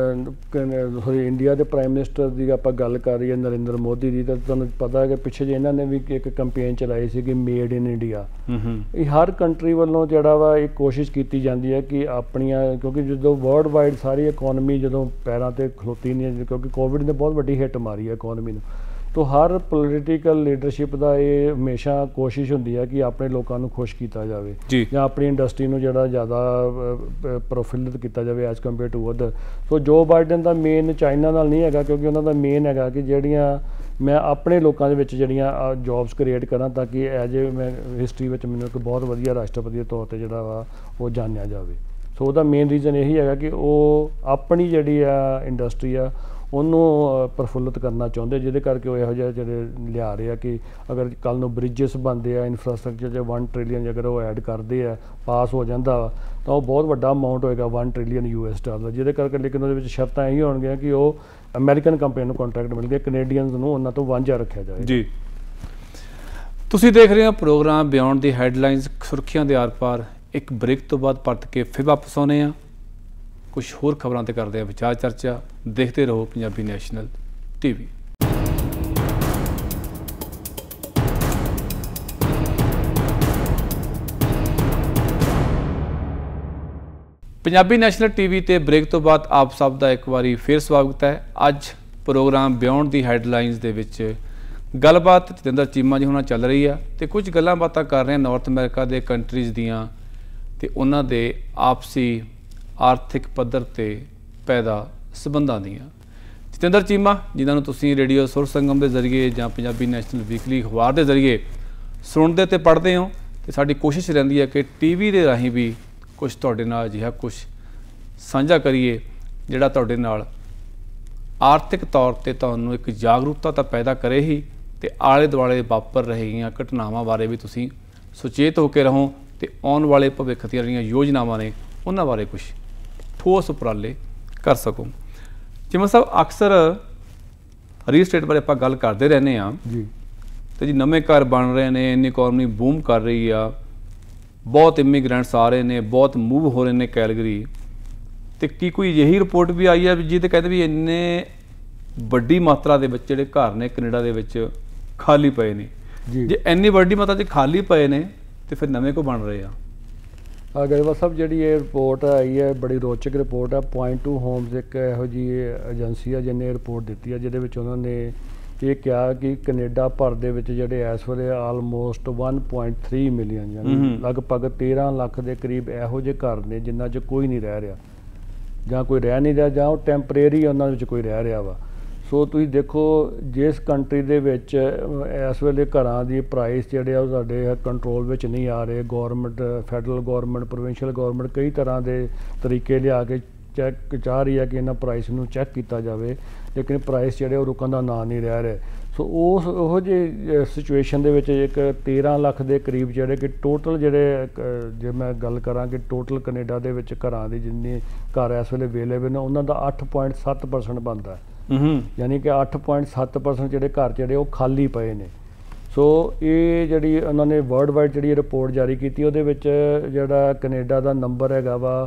ਇੰਡੀਆ ਦੇ ਪ੍ਰਾਈਮ ਮਿਨਿਸਟਰ ਦੀ ਆਪਾਂ ਗੱਲ ਕਰ ਰਹੀਏ ਨਰਿੰਦਰ ਮੋਦੀ ਦੀ, ਤਾਂ ਤੁਹਾਨੂੰ ਪਤਾ ਹੈ ਕਿ ਪਿੱਛੇ ਜੇ ਇਹਨਾਂ ਨੇ ਵੀ ਇੱਕ ਕੰਪੇਨ ਚਲਾਈ ਸੀ ਕਿ ਮੇਡ ਇਨ ਇੰਡੀਆ। ਇਹ ਹਰ ਕੰਟਰੀ ਵੱਲੋਂ ਜਿਹੜਾ ਵਾ ਇਹ ਕੋਸ਼ਿਸ਼ ਕੀਤੀ ਜਾਂਦੀ ਹੈ ਕਿ ਆਪਣੀਆਂ, ਕਿਉਂਕਿ ਜਦੋਂ ਵਰਲਡ ਵਾਈਡ ਸਾਰੀ ਇਕੋਨਮੀ ਜਦੋਂ ਪੈਰਾਂ 'ਤੇ ਖਲੋਤੀ ਨਹੀਂ, ਕਿਉਂਕਿ ਕੋਵਿਡ ਨੇ ਬਹੁਤ ਵੱਡੀ ਹਿੱਟ ਮਾਰੀ ਹੈ ਇਕੋਨਮੀ ਨੂੰ, तो हर पोलिटिकल लीडरशिप का ये हमेशा कोशिश होंदी है कि अपने लोगों को खुश किया जाए या अपनी इंडस्ट्री में जो ज़्यादा प्रोफिलित किया जाए एज कंपेयर टू अदर। तो जो बाइडन का मेन चाइना नाल नहीं है क्योंकि उन्होंने मेन है कि जड़ियाँ मैं अपने लोगों के जड़ियाँ जॉब्स क्रिएट करा ताकि एज ए मैं हिस्टरी में मैंने एक बहुत वधिया राष्ट्रपति के तौर पर जोड़ा वा वो जानिया जाए। सो उसका मेन रीजन यही है कि वो अपनी जी इंडस्ट्री आ ਉਹਨੂੰ ਪ੍ਰਫੁੱਲਿਤ ਕਰਨਾ ਚਾਹੁੰਦੇ, ਜਿਹਦੇ ਕਰਕੇ ਉਹ ਇਹੋ ਜਿਹੇ ਜਿਹੜੇ ਲਿਆ ਰਹੇ ਆ ਕਿ ਅਗਰ ਕੱਲ੍ਹ ਨੂੰ ਬ੍ਰਿਜਸ ਬਣਦੇ ਆ, ਇਨਫਰਾਸਟਰਕਚਰ 'ਚ 1 ਟ੍ਰਿਲੀਅਨ ਅਗਰ ਉਹ ਐਡ ਕਰਦੇ ਆ, ਪਾਸ ਹੋ ਜਾਂਦਾ ਵਾ ਤਾਂ ਉਹ ਬਹੁਤ ਵੱਡਾ ਅਮਾਊਂਟ ਹੋਏਗਾ, $1 ਟ੍ਰਿਲੀਅਨ US, ਜਿਹਦੇ ਕਰਕੇ ਲੇਕਿਨ ਉਹਦੇ ਵਿੱਚ ਸ਼ਰਤਾਂ ਇਹੀ ਹੋਣਗੀਆਂ ਕਿ ਉਹ ਅਮਰੀਕਨ ਕੰਪਨੀ ਨੂੰ ਕੰਟਰੈਕਟ ਮਿਲ ਗਿਆ, ਕੈਨੇਡੀਅਨਸ ਨੂੰ ਉਹਨਾਂ ਤੋਂ ਵਾਂਝਾ ਰੱਖਿਆ ਜਾਏ।
ਜੀ, ਤੁਸੀਂ ਦੇਖ ਰਹੇ ਹੋ ਪ੍ਰੋਗਰਾਮ ਬਿਯੋਂਡ ਦੀ ਹੈਡਲਾਈਨਸ, ਸੁਰਖੀਆਂ ਦੇ ਆਰ-ਪਾਰ। ਇੱਕ ਬ੍ਰੇਕ ਤੋਂ ਬਾਅਦ ਪਰਤ ਕੇ ਫਿਰ ਵਾਪਸ ਆਉਂਦੇ ਹਾਂ, कुछ होर खबरों ते करते हैं विचार चर्चा। देखते रहो Punjabi national TV। Punjabi national TV ते ब्रेक तो बाद आप सब का एक बारी फिर स्वागत है। अज प्रोग्राम बियॉन्ड दी हैडलाइनस दे विच गलबात जतिंदर चीमा जी होना चल रही है तो कुछ गल्लां बातां कर रहे हैं नॉर्थ अमेरिका के कंट्रीज़ दियां ते उन्हां दे आपसी आर्थिक पद्धर ते पैदा संबंधां दियां। जतिंदर चीमा जिन्हां नूं तुसीं रेडियो सुर संगम के जरिए जां पंजाबी नैशनल वीकली अखबार के जरिए सुणदे ते पढ़ते हो तो साडी कोशिश रहिंदी है कि TV के राहीं भी कुछ तुहाडे नाल अजिहा कुछ साझा करिए जिहड़ा तुहाडे नाल आर्थिक तौर ते तुहानूं एक जागरूकता तां पैदा करे ही ते आले दुआले वापर रहीआं घटनावां बारे भी तुसीं सुचेत होकर रहो ते आउण वाले भविख ਦੀਆਂ ਜਿਹੜੀਆਂ योजनावां ने उन्हां बारे कुछ ठोस उपराले कर सको। जिवें साहब अक्सर रील स्टेट बारे आपां गल करते रहने जी, तो जी नवे घर बन रहे हैं, इन्नी इकॉनमी बूम कर रही आ, बहुत इमीग्रेंट्स आ रहे हैं, बहुत मूव हो रहे हैं कैलगरी, तो की कोई यही रिपोर्ट भी आई है जिहदे कहते भी इन्ने वड्डी मात्रा के जिहड़े घर ने कनेडा दे विच खाली पे ने, जे इन्नी वड्डी मात्रा च खाली पे ने तो फिर नवे को बन रहे हैं।
गरीबा साहब जी ये रिपोर्ट आई है बड़ी रोचक रिपोर्ट है। पॉइंट टू होम्स एक यहो जी एजेंसी है जिन्हें रिपोर्ट दी है जिहदे विच उन्होंने ਇਹ ਕਿਹਾ ਕਿ ਕੈਨੇਡਾ ਭਰ ਦੇ ਵਿੱਚ ਜਿਹੜੇ ਇਸ ਵੇਲੇ ਆਲਮੋਸਟ 1.3 ਮਿਲੀਅਨ ਯਾਨੀ ਲਗਭਗ 13 ਲੱਖ ਦੇ ਕਰੀਬ ਇਹੋ ਜਿਹੇ ਘਰ ਨੇ ਜਿਨ੍ਹਾਂ 'ਚ ਕੋਈ ਨਹੀਂ ਰਹਿ ਰਿਹਾ, ਜਾਂ ਕੋਈ ਰਹਿ ਨਹੀਂ ਰਿਹਾ, ਜਾਂ ਉਹ ਟੈਂਪਰੇਰੀ ਉਹਨਾਂ ਵਿੱਚ ਕੋਈ ਰਹਿ ਰਿਹਾ ਵਾ। ਸੋ ਤੁਸੀਂ ਦੇਖੋ ਜਿਸ ਕੰਟਰੀ ਦੇ ਵਿੱਚ ਇਸ ਵੇਲੇ ਘਰਾਂ ਦੀ ਪ੍ਰਾਈਸ ਜਿਹੜੇ ਆ ਉਹ ਸਾਡੇ ਕੰਟਰੋਲ ਵਿੱਚ ਨਹੀਂ ਆ ਰਹੇ, government, federal government, provincial government ਕਈ ਤਰ੍ਹਾਂ ਦੇ ਤਰੀਕੇ ਲਿਆ ਕੇ ਚੈੱਕ ਚਾਹ ਰਹੀ ਹੈ ਕਿ ਇਹਨਾਂ ਪ੍ਰਾਈਸ ਨੂੰ ਚੈੱਕ ਕੀਤਾ ਜਾਵੇ, ਲੇਕਿਨ ਪ੍ਰਾਈਸ ਜਿਹੜੇ ਉਹ ਰੁਕਣ ਦਾ ਨਾਂ ਨਹੀਂ ਰਹਿ ਰਹੇ। ਸੋ ਉਹੋ ਜਿਹੀ ਸਿਚੁਏਸ਼ਨ ਦੇ ਵਿੱਚ ਇੱਕ 13 ਲੱਖ ਦੇ ਕਰੀਬ ਜਿਹੜੇ ਕਿ ਟੋਟਲ ਜਿਹੜੇ ਜੇ ਮੈਂ ਗੱਲ ਕਰਾਂ ਕਿ ਟੋਟਲ ਕੈਨੇਡਾ ਦੇ ਵਿੱਚ ਘਰਾਂ ਦੀ ਜਿੰਨੀ ਘਰ ਇਸ ਵੇਲੇ ਅਵੇਲੇਬਲ ਨੇ ਉਹਨਾਂ ਦਾ 8.7% ਬਣਦਾ ਹੈ, ਯਾਨੀ ਕਿ 8.7% ਜਿਹੜੇ ਘਰ ਜਿਹੜੇ ਉਹ ਖਾਲੀ ਪਏ ਨੇ। ਸੋ ਇਹ ਜਿਹੜੀ ਉਹਨਾਂ ਨੇ ਵਰਲਡ ਵਾਈਡ ਜਿਹੜੀ ਰਿਪੋਰਟ ਜਾਰੀ ਕੀਤੀ ਉਹਦੇ ਵਿੱਚ ਜਿਹੜਾ ਕੈਨੇਡਾ ਦਾ ਨੰਬਰ ਹੈਗਾ ਵਾ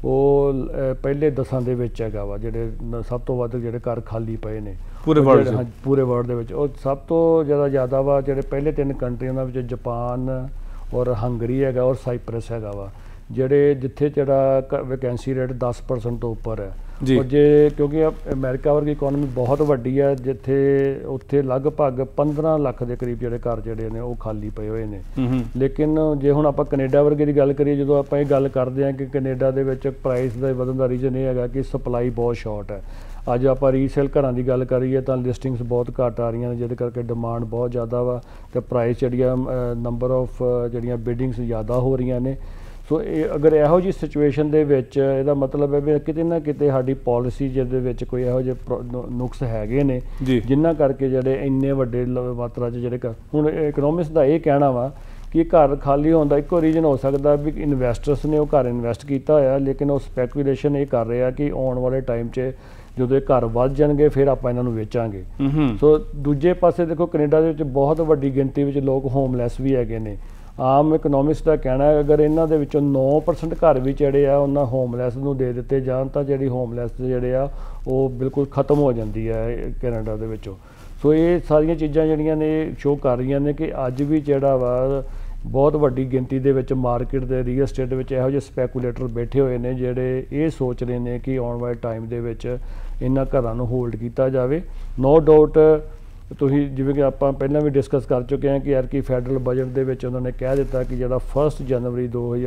ਉਹ ਪਹਿਲੇ 10 ਦੇ ਵਿੱਚ ਹੈਗਾ ਵਾ, ਜਿਹੜੇ ਸਭ ਤੋਂ ਵੱਧ ਜਿਹੜੇ ਘਰ ਖਾਲੀ ਪਏ ਨੇ ਪੂਰੇ ਵਰਲਡ ਦੇ ਵਿੱਚ। ਉਹ ਸਭ ਤੋਂ ਜ਼ਿਆਦਾ ਵਾ ਜਿਹੜੇ ਪਹਿਲੇ 3 ਕੰਟਰੀ ਉਹਨਾਂ ਵਿੱਚ ਜਾਪਾਨ ਔਰ ਹੰਗਰੀ ਹੈਗਾ ਔਰ ਸਾਈਪਰਸ ਹੈਗਾ ਵਾ, ਜਿਹੜੇ ਜਿੱਥੇ ਜਿਹੜਾ ਵੈਕੈਂਸੀ ਰੇਟ 10% ਤੋਂ ਉੱਪਰ ਹੈ। ਔਰ ਜੇ ਕਿਉਂਕਿ ਅਮਰੀਕਾ ਵਰਗੀ ਇਕੋਨਮੀ ਬਹੁਤ ਵੱਡੀ ਹੈ ਜਿੱਥੇ ਉੱਥੇ ਲਗਭਗ 15 ਲੱਖ ਦੇ ਕਰੀਬ ਜਿਹੜੇ ਘਰ ਜਿਹੜੇ ਨੇ ਉਹ ਖਾਲੀ ਪਏ ਹੋਏ ਨੇ। ਲੇਕਿਨ ਜੇ ਹੁਣ ਆਪਾਂ ਕੈਨੇਡਾ ਵਰਗੇ ਦੀ ਗੱਲ ਕਰੀਏ, ਜਦੋਂ ਆਪਾਂ ਇਹ ਗੱਲ ਕਰਦੇ ਹਾਂ ਕਿ ਕੈਨੇਡਾ ਦੇ ਵਿੱਚ ਪ੍ਰਾਈਸ ਦਾ ਵਧਣ ਦਾ ਰੀਜ਼ਨ ਇਹ ਹੈਗਾ ਕਿ ਸਪਲਾਈ ਬਹੁਤ ਸ਼ਾਰਟ ਹੈ। ਅੱਜ ਆਪਾਂ ਰੀਸੇਲ ਘਰਾਂ ਦੀ ਗੱਲ ਕਰੀਏ ਤਾਂ ਲਿਸਟਿੰਗਸ ਬਹੁਤ ਘੱਟ ਆ ਰਹੀਆਂ ਨੇ, ਜਿਹਦੇ ਕਰਕੇ ਡਿਮਾਂਡ ਬਹੁਤ ਜ਼ਿਆਦਾ ਵਾ ਅਤੇ ਪ੍ਰਾਈਸ ਜਿਹੜੀਆਂ ਨੰਬਰ ਆਫ ਜਿਹੜੀਆਂ ਬਿਡਿੰਗਸ ਜ਼ਿਆਦਾ ਹੋ ਰਹੀਆਂ ਨੇ। ਸੋ ਇਹ ਅਗਰ ਇਹੋ ਜਿਹੀ ਸਿਚੁਏਸ਼ਨ ਦੇ ਵਿੱਚ ਇਹਦਾ ਮਤਲਬ ਹੈ ਵੀ ਕਿਤੇ ਨਾ ਕਿਤੇ ਸਾਡੀ ਪੋਲਿਸੀ ਜਿਹਦੇ ਵਿੱਚ ਕੋਈ ਇਹੋ ਜਿਹੇ ਨੁਕਸ ਹੈਗੇ ਨੇ ਜਿਨ੍ਹਾਂ ਕਰਕੇ ਜਿਹੜੇ ਇੰਨੇ ਵੱਡੇ ਮਾਤਰਾ 'ਚ ਜਿਹੜੇ ਹੁਣ ਇਕਨੋਮਿਕਸ ਦਾ ਇਹ ਕਹਿਣਾ ਵਾ ਕਿ ਘਰ ਖਾਲੀ ਹੋਣ ਦਾ ਇੱਕੋ ਰੀਜ਼ਨ ਹੋ ਸਕਦਾ ਵੀ ਇਨਵੈਸਟਰਸ ਨੇ ਉਹ ਘਰ ਇਨਵੈਸਟ ਕੀਤਾ ਹੋਇਆ, ਲੇਕਿਨ ਉਹ ਸਪੈਕੂਲੇਸ਼ਨ ਇਹ ਕਰ ਰਿਹਾ ਕਿ ਆਉਣ ਵਾਲੇ ਟਾਈਮ 'ਚ ਜਦੋਂ ਇਹ ਘਰ ਵੱਧ ਜਾਣਗੇ ਫਿਰ ਆਪਾਂ ਇਹਨਾਂ ਨੂੰ ਵੇਚਾਂਗੇ। ਸੋ ਦੂਜੇ ਪਾਸੇ ਦੇਖੋ ਕੈਨੇਡਾ ਦੇ ਵਿੱਚ ਬਹੁਤ ਵੱਡੀ ਗਿਣਤੀ ਵਿੱਚ ਲੋਕ ਹੋਮਲੈਸ ਵੀ ਹੈਗੇ ਨੇ। ਆਮ ਇਕਨੋਮਿਕਸ ਦਾ ਕਹਿਣਾ ਹੈ ਅਗਰ ਇਹਨਾਂ ਦੇ ਵਿੱਚੋਂ 9% ਘਰ ਵੀ ਜਿਹੜੇ ਆ ਉਹਨਾਂ ਹੋਮਲੈਸ ਨੂੰ ਦੇ ਦਿੱਤੇ ਜਾਣ ਤਾਂ ਜਿਹੜੀ ਹੋਮਲੈਸ ਜਿਹੜੇ ਆ ਉਹ ਬਿਲਕੁਲ ਖਤਮ ਹੋ ਜਾਂਦੀ ਹੈ ਕੈਨੇਡਾ ਦੇ ਵਿੱਚੋਂ। ਸੋ ਇਹ ਸਾਰੀਆਂ ਚੀਜ਼ਾਂ ਜਿਹੜੀਆਂ ਨੇ ਸ਼ੋਅ ਕਰ ਰਹੀਆਂ ਨੇ ਕਿ ਅੱਜ ਵੀ ਜਿਹੜਾ ਵਾ ਬਹੁਤ ਵੱਡੀ ਗਿਣਤੀ ਦੇ ਵਿੱਚ ਮਾਰਕੀਟ ਦੇ ਰੀਅਲ estate ਦੇ ਵਿੱਚ ਇਹੋ ਜਿਹੇ ਸਪੈਕੂਲੇਟਰ ਬੈਠੇ ਹੋਏ ਨੇ ਜਿਹੜੇ ਇਹ ਸੋਚ ਰਹੇ ਨੇ ਕਿ ਆਉਣ ਵਾਲੇ ਟਾਈਮ ਦੇ ਵਿੱਚ ਇਹਨਾਂ ਘਰਾਂ ਨੂੰ ਹੋਲਡ ਕੀਤਾ ਜਾਵੇ। ਨੋ ਡਾਊਟ ਤੁਸੀਂ ਜਿਵੇਂ ਕਿ ਆਪਾਂ ਪਹਿਲਾਂ ਵੀ ਡਿਸਕਸ ਕਰ ਚੁੱਕੇ ਹਾਂ ਕਿ ਯਾਰ ਕਿ ਫੈਡਰਲ ਬਜਟ ਦੇ ਵਿੱਚ ਉਹਨਾਂ ਨੇ ਕਹਿ ਦਿੱਤਾ ਕਿ ਜਿਹੜਾ 1 ਜਨਵਰੀ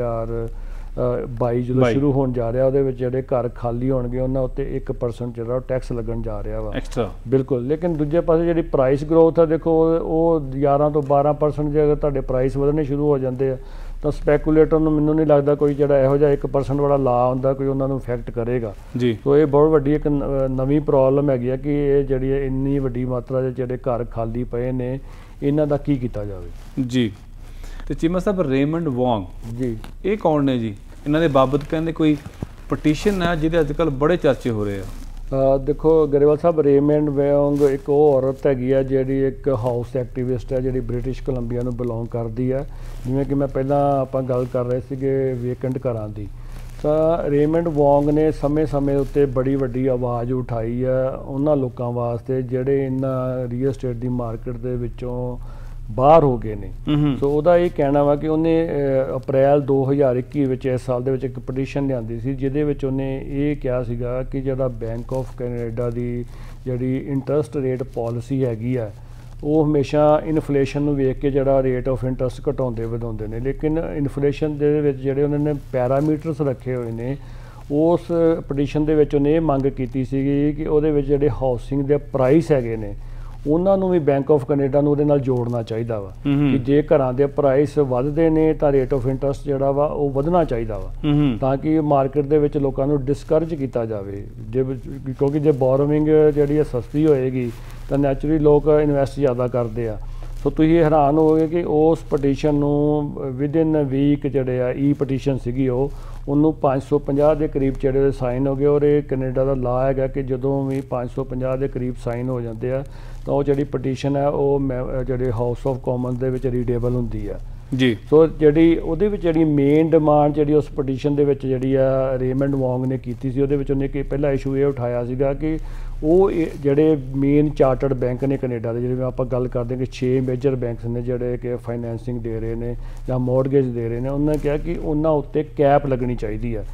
2022 ਜਦੋਂ ਸ਼ੁਰੂ ਹੋਣ ਜਾ ਰਿਹਾ ਉਹਦੇ ਵਿੱਚ ਜਿਹੜੇ ਘਰ ਖਾਲੀ ਹੋਣਗੇ ਉਹਨਾਂ ਉੱਤੇ 1% ਜਿਹੜਾ ਉਹ ਟੈਕਸ ਲੱਗਣ ਜਾ ਰਿਹਾ ਵਾ ਐਕਸਟਰਾ। ਬਿਲਕੁਲ, ਲੇਕਿਨ ਦੂਜੇ ਪਾਸੇ ਜਿਹੜੀ ਪ੍ਰਾਈਸ ਗਰੋਥ ਆ ਦੇਖੋ ਉਹ 11 ਤੋਂ 12% ਜੇ ਅਗਰ ਤੁਹਾਡੇ ਪ੍ਰਾਈਸ ਵਧਣੇ ਸ਼ੁਰੂ ਹੋ ਜਾਂਦੇ ਆ ਤਾਂ ਸਪੈਕੂਲੇਟਰ ਨੂੰ ਮੈਨੂੰ ਨਹੀਂ ਲੱਗਦਾ ਕੋਈ ਜਿਹੜਾ ਇਹੋ ਜਿਹਾ 1% ਵਾਲਾ ਲਾ ਹੁੰਦਾ ਕੋਈ ਉਹਨਾਂ ਨੂੰ ਇਫੈਕਟ ਕਰੇਗਾ ਜੀ। ਸੋ ਇਹ ਬਹੁਤ ਵੱਡੀ ਇੱਕ ਨਵੀਂ ਪ੍ਰੋਬਲਮ ਹੈਗੀ ਆ ਕਿ ਇਹ ਜਿਹੜੀ ਇੰਨੀ ਵੱਡੀ ਮਾਤਰਾ ਦੇ ਜਿਹੜੇ ਘਰ ਖਾਲੀ ਪਏ ਨੇ ਇਹਨਾਂ ਦਾ ਕੀ ਕੀਤਾ ਜਾਵੇ ਜੀ। ਤੇ ਚੀਮਾ ਸਾਹਿਬ ਰੇਮੰਡ ਵੌਂਗ ਜੀ ਇਹ ਕੌਣ ਨੇ ਜੀ? ਇਹਨਾਂ ਦੇ ਬਾਬਤ ਕਹਿੰਦੇ ਕੋਈ ਪਟੀਸ਼ਨ ਹੈ ਜਿਹਦੇ ਅੱਜ ਕੱਲ੍ਹ ਬੜੇ ਚਰਚੇ ਹੋ ਰਹੇ ਆ। ਦੇਖੋ ਗਰੇਵਾਲ ਸਾਹਿਬ, ਰੇਮੰਡ ਵੌਂਗ ਇੱਕ ਉਹ ਔਰਤ ਹੈਗੀ ਆ ਜਿਹੜੀ ਇੱਕ ਹਾਊਸ ਐਕਟੀਵਿਸਟ ਹੈ ਜਿਹੜੀ ਬ੍ਰਿਟਿਸ਼ ਕੋਲੰਬੀਆ ਨੂੰ ਬਿਲੋਂਗ ਕਰਦੀ ਹੈ। ਜਿਵੇਂ ਕਿ ਮੈਂ ਪਹਿਲਾਂ ਆਪਾਂ ਗੱਲ ਕਰ ਰਹੇ ਸੀਗੇ ਵੇਕੈਂਟ ਘਰਾਂ ਦੀ, ਤਾਂ ਰੇਮੰਡ ਵੌਂਗ ਨੇ ਸਮੇਂ-ਸਮੇਂ ਉੱਤੇ ਬੜੀ ਵੱਡੀ ਆਵਾਜ਼ ਉਠਾਈ ਹੈ ਉਹਨਾਂ ਲੋਕਾਂ ਵਾਸਤੇ ਜਿਹੜੇ ਇਹਨਾਂ ਰੀਅਲ estate ਦੀ ਮਾਰਕੀਟ ਦੇ ਵਿੱਚੋਂ ਬਾਹਰ ਹੋ ਗਏ ਨੇ। ਸੋ ਉਹਦਾ ਇਹ ਕਹਿਣਾ ਵਾ ਕਿ ਉਹਨੇ ਅਪ੍ਰੈਲ 2021 ਵਿੱਚ ਇਸ ਸਾਲ ਦੇ ਵਿੱਚ ਇੱਕ ਪਟੀਸ਼ਨ ਲਿਆਂਦੀ ਸੀ ਜਿਹਦੇ ਵਿੱਚ ਉਹਨੇ ਇਹ ਕਿਹਾ ਸੀਗਾ ਕਿ ਜਿਹੜਾ ਬੈਂਕ ਆਫ ਕੈਨੇਡਾ ਦੀ ਜਿਹੜੀ ਇੰਟਰਸਟ ਰੇਟ ਪੋਲਿਸੀ ਹੈਗੀ ਆ ਉਹ ਹਮੇਸ਼ਾ ਇਨਫਲੇਸ਼ਨ ਨੂੰ ਵੇਖ ਕੇ ਜਿਹੜਾ ਰੇਟ ਆਫ ਇੰਟਰਸਟ ਘਟਾਉਂਦੇ ਵਧਾਉਂਦੇ ਨੇ, ਲੇਕਿਨ ਇਨਫਲੇਸ਼ਨ ਦੇ ਵਿੱਚ ਜਿਹੜੇ ਉਹਨਾਂ ਨੇ ਪੈਰਾਮੀਟਰਸ ਰੱਖੇ ਹੋਏ ਨੇ ਉਸ ਪਟੀਸ਼ਨ ਦੇ ਵਿੱਚ ਉਹਨੇ ਇਹ ਮੰਗ ਕੀਤੀ ਸੀਗੀ ਕਿ ਉਹਦੇ ਵਿੱਚ ਜਿਹੜੇ ਹਾਊਸਿੰਗ ਦੇ ਪ੍ਰਾਈਸ ਹੈਗੇ ਨੇ ਉਹਨਾਂ ਨੂੰ ਵੀ ਬੈਂਕ ਆਫ ਕੈਨੇਡਾ ਨੂੰ ਉਹਦੇ ਨਾਲ ਜੋੜਨਾ ਚਾਹੀਦਾ ਵਾ ਕਿ ਜੇ ਘਰਾਂ ਦੇ ਪ੍ਰਾਈਸ ਵੱਧਦੇ ਨੇ ਤਾਂ ਰੇਟ ਆਫ ਇੰਟਰਸਟ ਜਿਹੜਾ ਵਾ ਉਹ ਵਧਣਾ ਚਾਹੀਦਾ ਵਾ ਤਾਂ ਕਿ ਮਾਰਕੀਟ ਦੇ ਵਿੱਚ ਲੋਕਾਂ ਨੂੰ ਡਿਸਕਰੇਜ ਕੀਤਾ ਜਾਵੇ। ਕਿਉਂਕਿ ਜੇ ਬੋਰੋਵਿੰਗ ਜਿਹੜੀ ਹੈ ਸਸਤੀ ਹੋਏਗੀ ਤਾਂ ਨੈਚੁਰਲੀ ਲੋਕ ਇਨਵੈਸਟ ਜ਼ਿਆਦਾ ਕਰਦੇ ਆ। ਸੋ ਤੁਸੀਂ ਹੈਰਾਨ ਹੋਵੋਗੇ ਕਿ ਉਸ ਪਟੀਸ਼ਨ ਨੂੰ ਵਿਦਿਨ ਵੀਕ ਜਿਹੜੇ ਆ ਪਟੀਸ਼ਨ ਸੀਗੀ ਉਹਨੂੰ 550 ਦੇ ਕਰੀਬ ਜਿਹੜੇ ਸਾਈਨ ਹੋ ਗਏ। ਔਰ ਇਹ ਕੈਨੇਡਾ ਦਾ ਲਾ ਹੈਗਾ ਕਿ ਜਦੋਂ ਵੀ 550 ਦੇ ਕਰੀਬ ਸਾਈਨ ਹੋ ਜਾਂਦੇ ਆ ਤਾਂ ਉਹ ਜਿਹੜੀ ਪਟੀਸ਼ਨ ਹੈ ਉਹ ਜਿਹੜੇ ਹਾਊਸ ਆਫ ਕਾਮਨਸ ਦੇ ਵਿੱਚ ਰੀਡੇਬਲ ਹੁੰਦੀ ਆ ਜੀ। ਸੋ ਜਿਹੜੀ ਉਹਦੇ ਵਿੱਚ ਜਿਹੜੀ ਮੇਨ ਡਿਮਾਂਡ ਜਿਹੜੀ ਉਸ ਪਟੀਸ਼ਨ ਦੇ ਵਿੱਚ ਜਿਹੜੀ ਆ ਰੇਮੰਡ ਵੌਂਗ ਨੇ ਕੀਤੀ ਸੀ ਉਹਦੇ ਵਿੱਚ ਉਹਨੇ ਕਿ ਪਹਿਲਾ ਇਸ਼ੂ ਇਹ ਉਠਾਇਆ ਸੀਗਾ ਕਿ ਉਹ ਜਿਹੜੇ ਮੇਨ ਚਾਰਟਰਡ ਬੈਂਕ ਨੇ ਕੈਨੇਡਾ ਦੇ, ਜਿਵੇਂ ਆਪਾਂ ਗੱਲ ਕਰਦੇ ਹਾਂ ਕਿ 6 ਮੇਜਰ ਬੈਂਕਸ ਨੇ ਜਿਹੜੇ ਕਿ ਫਾਈਨੈਂਸਿੰਗ ਦੇ ਰਹੇ ਨੇ ਜਾਂ ਮੌਰਗੇਜ ਦੇ ਰਹੇ ਨੇ, ਉਹਨਾਂ ਨੇ ਕਿਹਾ ਕਿ ਉਹਨਾਂ ਉੱਤੇ ਕੈਪ ਲੱਗਣੀ ਚਾਹੀਦੀ ਹੈ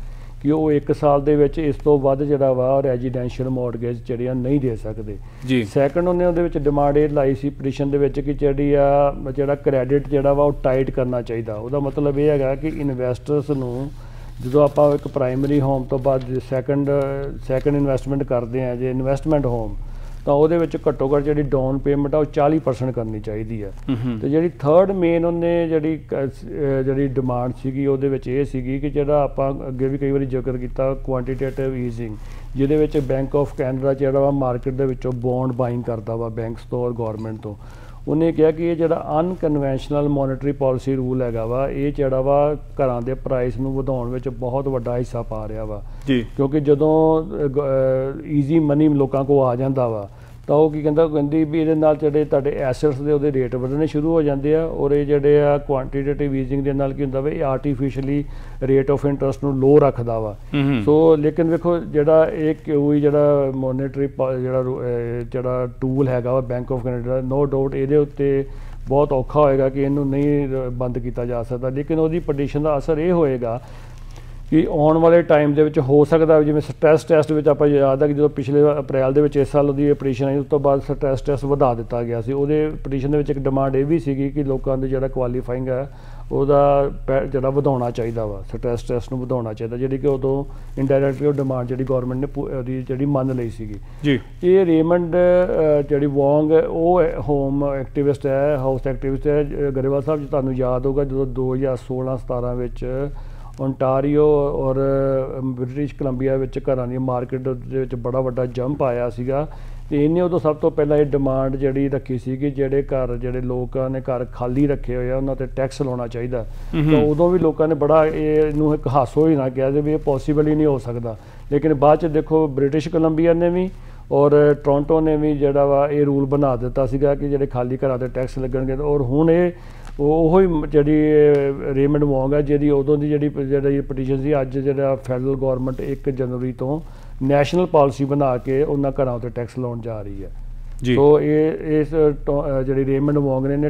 ਕਿ ਉਹ 1 ਸਾਲ ਦੇ ਵਿੱਚ ਇਸ ਤੋਂ ਵੱਧ ਜਿਹੜਾ ਵਾ ਰੈਜ਼ੀਡੈਂਸ਼ੀਅਲ ਮੌਰਗੇਜ ਜਿਹੜੀਆਂ ਨਹੀਂ ਦੇ ਸਕਦੇ
ਜੀ।
ਸੈਕੰਡ ਉਹਨੇ ਉਹਦੇ ਵਿੱਚ ਡਿਮਾਂਡ ਇਹ ਲਾਈ ਸੀ ਪਟੀਸ਼ਨ ਦੇ ਵਿੱਚ ਕਿ ਜਿਹੜਾ ਕ੍ਰੈਡਿਟ ਜਿਹੜਾ ਵਾ ਉਹ ਟਾਈਟ ਕਰਨਾ ਚਾਹੀਦਾ। ਉਹਦਾ ਮਤਲਬ ਇਹ ਹੈਗਾ ਕਿ ਇਨਵੈਸਟਰਸ ਨੂੰ ਜਦੋਂ ਆਪਾਂ ਇੱਕ ਪ੍ਰਾਇਮਰੀ ਹੋਮ ਤੋਂ ਬਾਅਦ ਸੈਕੰਡ ਇਨਵੈਸਟਮੈਂਟ ਕਰਦੇ ਆ, ਜੇ ਇਨਵੈਸਟਮੈਂਟ ਹੋਮ ਤਾਂ ਉਹਦੇ ਵਿੱਚ ਘੱਟੋ ਘੱਟ ਜਿਹੜੀ ਡਾਊਨ ਪੇਮੈਂਟ ਆ ਉਹ 40% ਕਰਨੀ ਚਾਹੀਦੀ ਹੈ। ਤੇ ਜਿਹੜੀ ਥਰਡ ਮੇਨ ਉਹਨੇ ਜਿਹੜੀ ਡਿਮਾਂਡ ਸੀਗੀ ਉਹਦੇ ਵਿੱਚ ਇਹ ਸੀਗੀ ਕਿ ਜਿਹੜਾ ਆਪਾਂ ਅੱਗੇ ਵੀ ਕਈ ਵਾਰੀ ਜ਼ਿਕਰ ਕੀਤਾ ਕੁਆਂਟੀਟੇਟਿਵ ਈਜ਼ਿੰਗ, ਜਿਹਦੇ ਵਿੱਚ ਬੈਂਕ ਆਫ ਕੈਨੇਡਾ ਜਿਹੜਾ ਵਾ ਮਾਰਕੀਟ ਦੇ ਵਿੱਚੋਂ ਬੌਂਡ ਬਾਇੰਗ ਕਰਦਾ ਵਾ ਬੈਂਕਸ ਤੋਂ ਔਰ ਗੌਰਮੈਂਟ ਤੋਂ। ਉਹਨੇ ਕਿਹਾ ਕਿ ਇਹ ਜਿਹੜਾ ਅਨਕਨਵੈਨਸ਼ਨਲ ਮੋਨਿਟਰੀ ਪਾਲਿਸੀ ਰੂਲ ਹੈਗਾ ਵਾ ਇਹ ਜਿਹੜਾ ਵਾ ਘਰਾਂ ਦੇ ਪ੍ਰਾਈਸ ਨੂੰ ਵਧਾਉਣ ਵਿੱਚ ਬਹੁਤ ਵੱਡਾ ਹਿੱਸਾ ਪਾ ਰਿਹਾ ਵਾ ਜੀ। ਕਿਉਂਕਿ ਜਦੋਂ ਈਜ਼ੀ ਮਨੀ ਲੋਕਾਂ ਕੋਲ ਆ ਜਾਂਦਾ ਵਾ ਤਾਂ ਉਹ ਕਹਿੰਦੀ ਵੀ ਇਹਦੇ ਨਾਲ ਜਿਹੜੇ ਤੁਹਾਡੇ ਐਸੈਟਸ ਦੇ ਉਹਦੇ ਰੇਟ ਵਧਣੇ ਸ਼ੁਰੂ ਹੋ ਜਾਂਦੇ ਆ ਔਰ ਇਹ ਜਿਹੜੇ ਆ ਕੁਆਂਟੀਟੇਟਿਵ ਈਜ਼ਿੰਗ ਦੇ ਨਾਲ ਕੀ ਹੁੰਦਾ ਵਾ ਇਹ ਆਰਟੀਫਿਸ਼ਲੀ ਰੇਟ ਆਫ ਇੰਟਰਸਟ ਨੂੰ ਲੋ ਰੱਖਦਾ ਵਾ। ਸੋ ਲੇਕਿਨ ਵੇਖੋ ਜਿਹੜਾ ਇਹ ਕਿਉਂ ਜਿਹੜਾ ਮੋਨਿਟਰੀ ਜਿਹੜਾ ਟੂਲ ਹੈਗਾ ਵਾ bank of Canada, no doubt ਇਹਦੇ ਉੱਤੇ ਬਹੁਤ ਔਖਾ ਹੋਏਗਾ ਕਿ ਇਹਨੂੰ ਨਹੀਂ ਬੰਦ ਕੀਤਾ ਜਾ ਸਕਦਾ। ਲੇਕਿਨ ਉਹਦੀ ਪਟੀਸ਼ਨ ਦਾ ਅਸਰ ਇਹ ਹੋਏਗਾ ਕਿ ਆਉਣ ਵਾਲੇ ਟਾਈਮ ਦੇ ਵਿੱਚ ਹੋ ਸਕਦਾ ਜਿਵੇਂ ਸਟ੍ਰੈਸ ਟੈਸਟ ਵਿੱਚ ਆਪਾਂ ਯਾਦ ਹੈ ਕਿ ਜਦੋਂ ਪਿਛਲੇ ਅਪ੍ਰੈਲ ਦੇ ਵਿੱਚ ਇਸ ਸਾਲ ਉਹਦੀ ਪਟੀਸ਼ਨ ਆਈ ਉਸ ਤੋਂ ਬਾਅਦ ਸਟ੍ਰੈਸ ਟੈਸਟ ਵਧਾ ਦਿੱਤਾ ਗਿਆ ਸੀ। ਉਹਦੇ ਪਟੀਸ਼ਨ ਦੇ ਵਿੱਚ ਇੱਕ ਡਿਮਾਂਡ ਇਹ ਵੀ ਸੀਗੀ ਕਿ ਲੋਕਾਂ ਦੇ ਜਿਹੜਾ ਕੁਆਲੀਫਾਈਂਗ ਹੈ ਉਹਦਾ ਜਿਹੜਾ ਵਧਾਉਣਾ ਚਾਹੀਦਾ ਵਾ, ਸਟ੍ਰੈਸ ਟੈਸਟ ਨੂੰ ਵਧਾਉਣਾ ਚਾਹੀਦਾ, ਜਿਹੜੀ ਕਿ ਉਦੋਂ ਇੰਡਾਇਰੈਕਟਲੀ ਉਹ ਡਿਮਾਂਡ ਜਿਹੜੀ ਗੌਰਮੈਂਟ ਨੇ ਉਹਦੀ ਜਿਹੜੀ ਮੰਨ ਲਈ ਸੀਗੀ ਜੀ। ਇਹ ਰੇਮੰਡ ਜਿਹੜੀ ਵੋਂਗ ਉਹ ਹੋਮ ਐਕਟਿਵਿਸਟ ਹੈ, ਹਾਊਸ ਐਕਟਿਵਿਸਟ ਹੈ। ਗਰੇਵਾਲ ਸਾਹਿਬ ਜੀ ਤੁਹਾਨੂੰ ਯਾਦ ਹੋਊਗਾ ਜਦੋਂ 2016-17 ਵਿੱਚ ਓਨਟਾਰੀਓ ਔਰ ਬ੍ਰਿਟਿਸ਼ ਕੋਲੰਬੀਆ ਵਿੱਚ ਘਰਾਂ ਦੀ ਮਾਰਕੀਟ ਦੇ ਵਿੱਚ ਬੜਾ ਵੱਡਾ ਜੰਪ ਆਇਆ ਸੀਗਾ ਤੇ ਇਹਨੇ ਉਦੋਂ ਸਭ ਤੋਂ ਪਹਿਲਾਂ ਇਹ ਡਿਮਾਂਡ ਜਿਹੜੀ ਰੱਖੀ ਸੀ ਕਿ ਜਿਹੜੇ ਲੋਕਾਂ ਨੇ ਘਰ ਖਾਲੀ ਰੱਖੇ ਹੋਏ ਆ ਉਹਨਾਂ ਤੇ ਟੈਕਸ ਲਾਉਣਾ ਚਾਹੀਦਾ। ਤਾਂ ਉਦੋਂ ਵੀ ਲੋਕਾਂ ਨੇ ਬੜਾ ਇਹਨੂੰ ਇੱਕ ਹਾਸੋ ਹੀ ਨਾ ਕਿਹਾ ਵੀ ਇਹ ਪੋਸੀਬਲ ਹੀ ਨਹੀਂ ਹੋ ਸਕਦਾ। ਲੇਕਿਨ ਬਾਅਦ 'ਚ ਦੇਖੋ ਬ੍ਰਿਟਿਸ਼ ਕੋਲੰਬੀਆ ਨੇ ਵੀ ਔਰ ਟੋਰਾਂਟੋ ਨੇ ਵੀ ਜਿਹੜਾ ਵਾ ਇਹ ਰੂਲ ਬਣਾ ਦਿੱਤਾ ਸੀਗਾ ਕਿ ਜਿਹੜੇ ਖਾਲੀ ਘਰਾਂ ਤੇ ਟੈਕਸ ਲੱਗਣਗੇ। ਔਰ ਹੁਣ ਇਹ ਉਹੀ ਜਿਹੜੀ ਰੇਮੰਡ ਵੋਂਗ ਹੈ ਜਿਹਦੀ ਉਦੋਂ ਦੀ ਜਿਹੜੀ ਪਟੀਸ਼ਨ ਸੀ, ਅੱਜ ਜਿਹੜਾ ਫੈਡਰਲ ਗੌਰਮੈਂਟ 1 ਜਨਵਰੀ ਤੋਂ ਨੈਸ਼ਨਲ ਪਾਲਿਸੀ ਬਣਾ ਕੇ ਉਹਨਾਂ ਘਰਾਂ ਉੱਤੇ ਟੈਕਸ ਲਾਉਣ ਜਾ ਰਹੀ ਹੈ ਜੀ। ਸੋ ਇਸ ਜਿਹੜੀ ਰੇਮੰਡ ਵੋਂਗ ਨੇ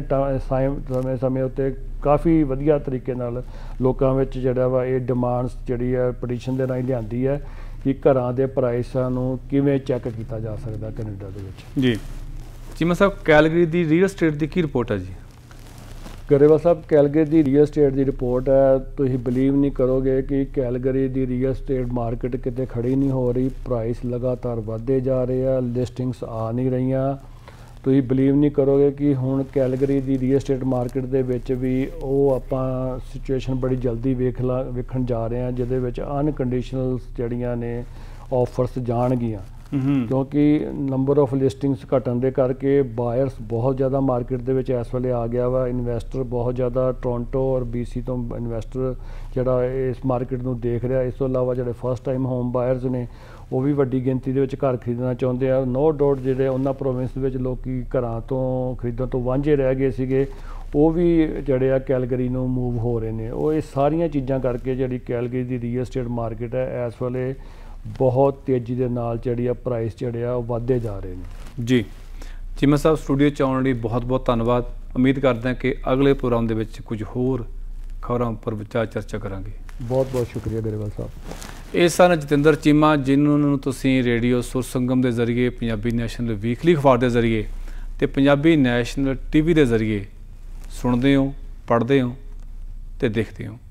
ਸਮੇਂ ਉੱਤੇ ਕਾਫੀ ਵਧੀਆ ਤਰੀਕੇ ਨਾਲ ਲੋਕਾਂ ਵਿੱਚ ਜਿਹੜਾ ਵਾ ਇਹ ਡਿਮਾਂਡਸ ਜਿਹੜੀ ਹੈ ਪਟੀਸ਼ਨ ਦੇ ਰਾਹੀਂ ਲਿਆਂਦੀ ਹੈ ਕਿ ਘਰਾਂ ਦੇ ਪ੍ਰਾਈਸਾਂ ਨੂੰ ਕਿਵੇਂ ਚੈੱਕ ਕੀਤਾ ਜਾ ਸਕਦਾ ਕੈਨੇਡਾ ਦੇ ਵਿੱਚ ਜੀ।
ਚੀਮਾ ਸਾਹਿਬ, ਕੈਲਗਰੀ ਦੀ ਰੀਅਲ ਸਟੇਟ ਦੀ ਕੀ ਰਿਪੋਰਟ ਹੈ ਜੀ?
ਗਰੇਵਾਲ ਸਾਹਿਬ, ਕੈਲਗਰੀ ਦੀ ਰੀਅਲ ਸਟੇਟ ਦੀ ਰਿਪੋਰਟ ਹੈ। ਤੁਸੀਂ ਬਿਲੀਵ ਨਹੀਂ ਕਰੋਗੇ ਕਿ ਕੈਲਗਰੀ ਦੀ ਰੀਅਲ ਸਟੇਟ ਮਾਰਕੀਟ ਕਿਤੇ ਖੜੀ ਨਹੀਂ ਹੋ ਰਹੀ, ਪ੍ਰਾਈਸ ਲਗਾਤਾਰ ਵੱਧਦੇ ਜਾ ਰਹੇ ਆ, ਲਿਸਟਿੰਗਸ ਆ ਨਹੀਂ ਰਹੀਆਂ। ਤੁਸੀਂ ਬਿਲੀਵ ਨਹੀਂ ਕਰੋਗੇ ਕਿ ਹੁਣ ਕੈਲਗਰੀ ਦੀ ਰੀਅਲ ਸਟੇਟ ਮਾਰਕੀਟ ਦੇ ਵਿੱਚ ਵੀ ਉਹ ਆਪਾਂ ਸਿਚੁਏਸ਼ਨ ਬੜੀ ਜਲਦੀ ਵੇਖਣ ਜਾ ਰਹੇ ਹਾਂ ਜਿਹਦੇ ਵਿੱਚ ਅਨਕੰਡੀਸ਼ਨਲ ਜਿਹੜੀਆਂ ਨੇ ਆਫਰਸ ਜਾਣਗੀਆਂ ਕਿਉਂਕਿ ਨੰਬਰ ਆਫ ਲਿਸਟਿੰਗਸ ਘਟਣ ਦੇ ਕਰਕੇ ਬਾਇਰਸ ਬਹੁਤ ਜ਼ਿਆਦਾ ਮਾਰਕੀਟ ਦੇ ਵਿੱਚ ਇਸ ਵੇਲੇ ਆ ਗਿਆ ਵਾ। ਇਨਵੈਸਟਰ ਬਹੁਤ ਜ਼ਿਆਦਾ ਟੋਰਾਂਟੋ ਔਰ BC ਤੋਂ ਇਨਵੈਸਟਰ ਜਿਹੜਾ ਇਸ ਮਾਰਕੀਟ ਨੂੰ ਦੇਖ ਰਿਹਾ। ਇਸ ਤੋਂ ਇਲਾਵਾ ਜਿਹੜੇ ਫਸਟ ਟਾਈਮ ਹੋਮ ਬਾਇਰਸ ਨੇ ਉਹ ਵੀ ਵੱਡੀ ਗਿਣਤੀ ਦੇ ਵਿੱਚ ਘਰ ਖਰੀਦਣਾ ਚਾਹੁੰਦੇ ਆ। ਨੋ ਡਾਊਟ ਜਿਹੜੇ ਉਹਨਾਂ ਪ੍ਰੋਵਿੰਸ ਦੇ ਵਿੱਚ ਲੋਕੀ ਘਰਾਂ ਤੋਂ ਖਰੀਦਣ ਤੋਂ ਵਾਂਝੇ ਰਹਿ ਗਏ ਸੀਗੇ ਉਹ ਵੀ ਜਿਹੜੇ ਆ ਕੈਲਗਰੀ ਨੂੰ ਮੂਵ ਹੋ ਰਹੇ ਨੇ। ਉਹ ਇਹ ਸਾਰੀਆਂ ਚੀਜ਼ਾਂ ਕਰਕੇ ਜਿਹੜੀ ਕੈਲਗਰੀ ਦੀ ਰੀਅਲ ਸਟੇਟ ਮਾਰਕੀਟ ਹੈ ਇਸ ਵੇਲੇ ਬਹੁਤ ਤੇਜ਼ੀ ਦੇ ਨਾਲ ਜਿਹੜੀ ਆ ਪ੍ਰਾਈਸ ਜਿਹੜੇ ਆ ਉਹ ਵੱਧਦੇ ਜਾ ਰਹੇ ਨੇ
ਜੀ। ਚੀਮਾ ਸਾਹਿਬ, ਸਟੂਡੀਓ 'ਚ ਆਉਣ ਲਈ ਬਹੁਤ ਬਹੁਤ ਧੰਨਵਾਦ। ਉਮੀਦ ਕਰਦੇ ਹਾਂ ਕਿ ਅਗਲੇ ਪ੍ਰੋਗਰਾਮ ਦੇ ਵਿੱਚ ਕੁਝ ਹੋਰ ਖਬਰਾਂ ਉੱਪਰ ਵਿਚਾਰ ਚਰਚਾ ਕਰਾਂਗੇ।
ਬਹੁਤ ਬਹੁਤ ਸ਼ੁਕਰੀਆ ਗਰੇਵਾਲ ਸਾਹਿਬ।
ਇਹ ਸਨ ਜਤਿੰਦਰ ਚੀਮਾ, ਜਿਨ੍ਹਾਂ ਨੂੰ ਤੁਸੀਂ ਰੇਡੀਓ ਸੁਰ ਸੰਗਮ ਦੇ ਜ਼ਰੀਏ, ਪੰਜਾਬੀ ਨੈਸ਼ਨਲ ਵੀਕਲੀ ਅਖਬਾਰ ਦੇ ਜ਼ਰੀਏ ਅਤੇ ਪੰਜਾਬੀ ਨੈਸ਼ਨਲ TV ਦੇ ਜ਼ਰੀਏ ਸੁਣਦੇ ਹੋ, ਪੜ੍ਹਦੇ ਹੋ ਅਤੇ ਦੇਖਦੇ ਹੋ।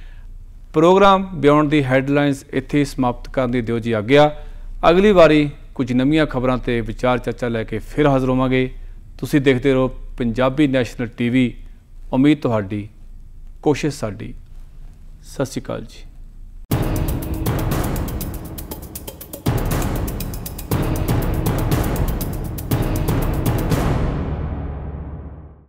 ਪ੍ਰੋਗਰਾਮ ਬਿਯੋਂਡ ਦੀ ਹੈਡਲਾਈਨਸ ਇੱਥੇ ਸਮਾਪਤ ਕਰਨ ਦੀ ਦਿਓ ਜੀ ਆਗਿਆ। ਅਗਲੀ ਵਾਰੀ ਕੁਝ ਨਵੀਆਂ ਖਬਰਾਂ ਤੇ ਵਿਚਾਰ ਚਰਚਾ ਲੈ ਕੇ ਫਿਰ ਹਾਜ਼ਰ ਹੋਵਾਂਗੇ। ਤੁਸੀਂ ਦੇਖਦੇ ਰਹੋ ਪੰਜਾਬੀ ਨੈਸ਼ਨਲ TV। ਉਮੀਦ ਤੁਹਾਡੀ, ਕੋਸ਼ਿਸ਼ ਸਾਡੀ। ਸਤਿ ਸ਼੍ਰੀ ਅਕਾਲ ਜੀ।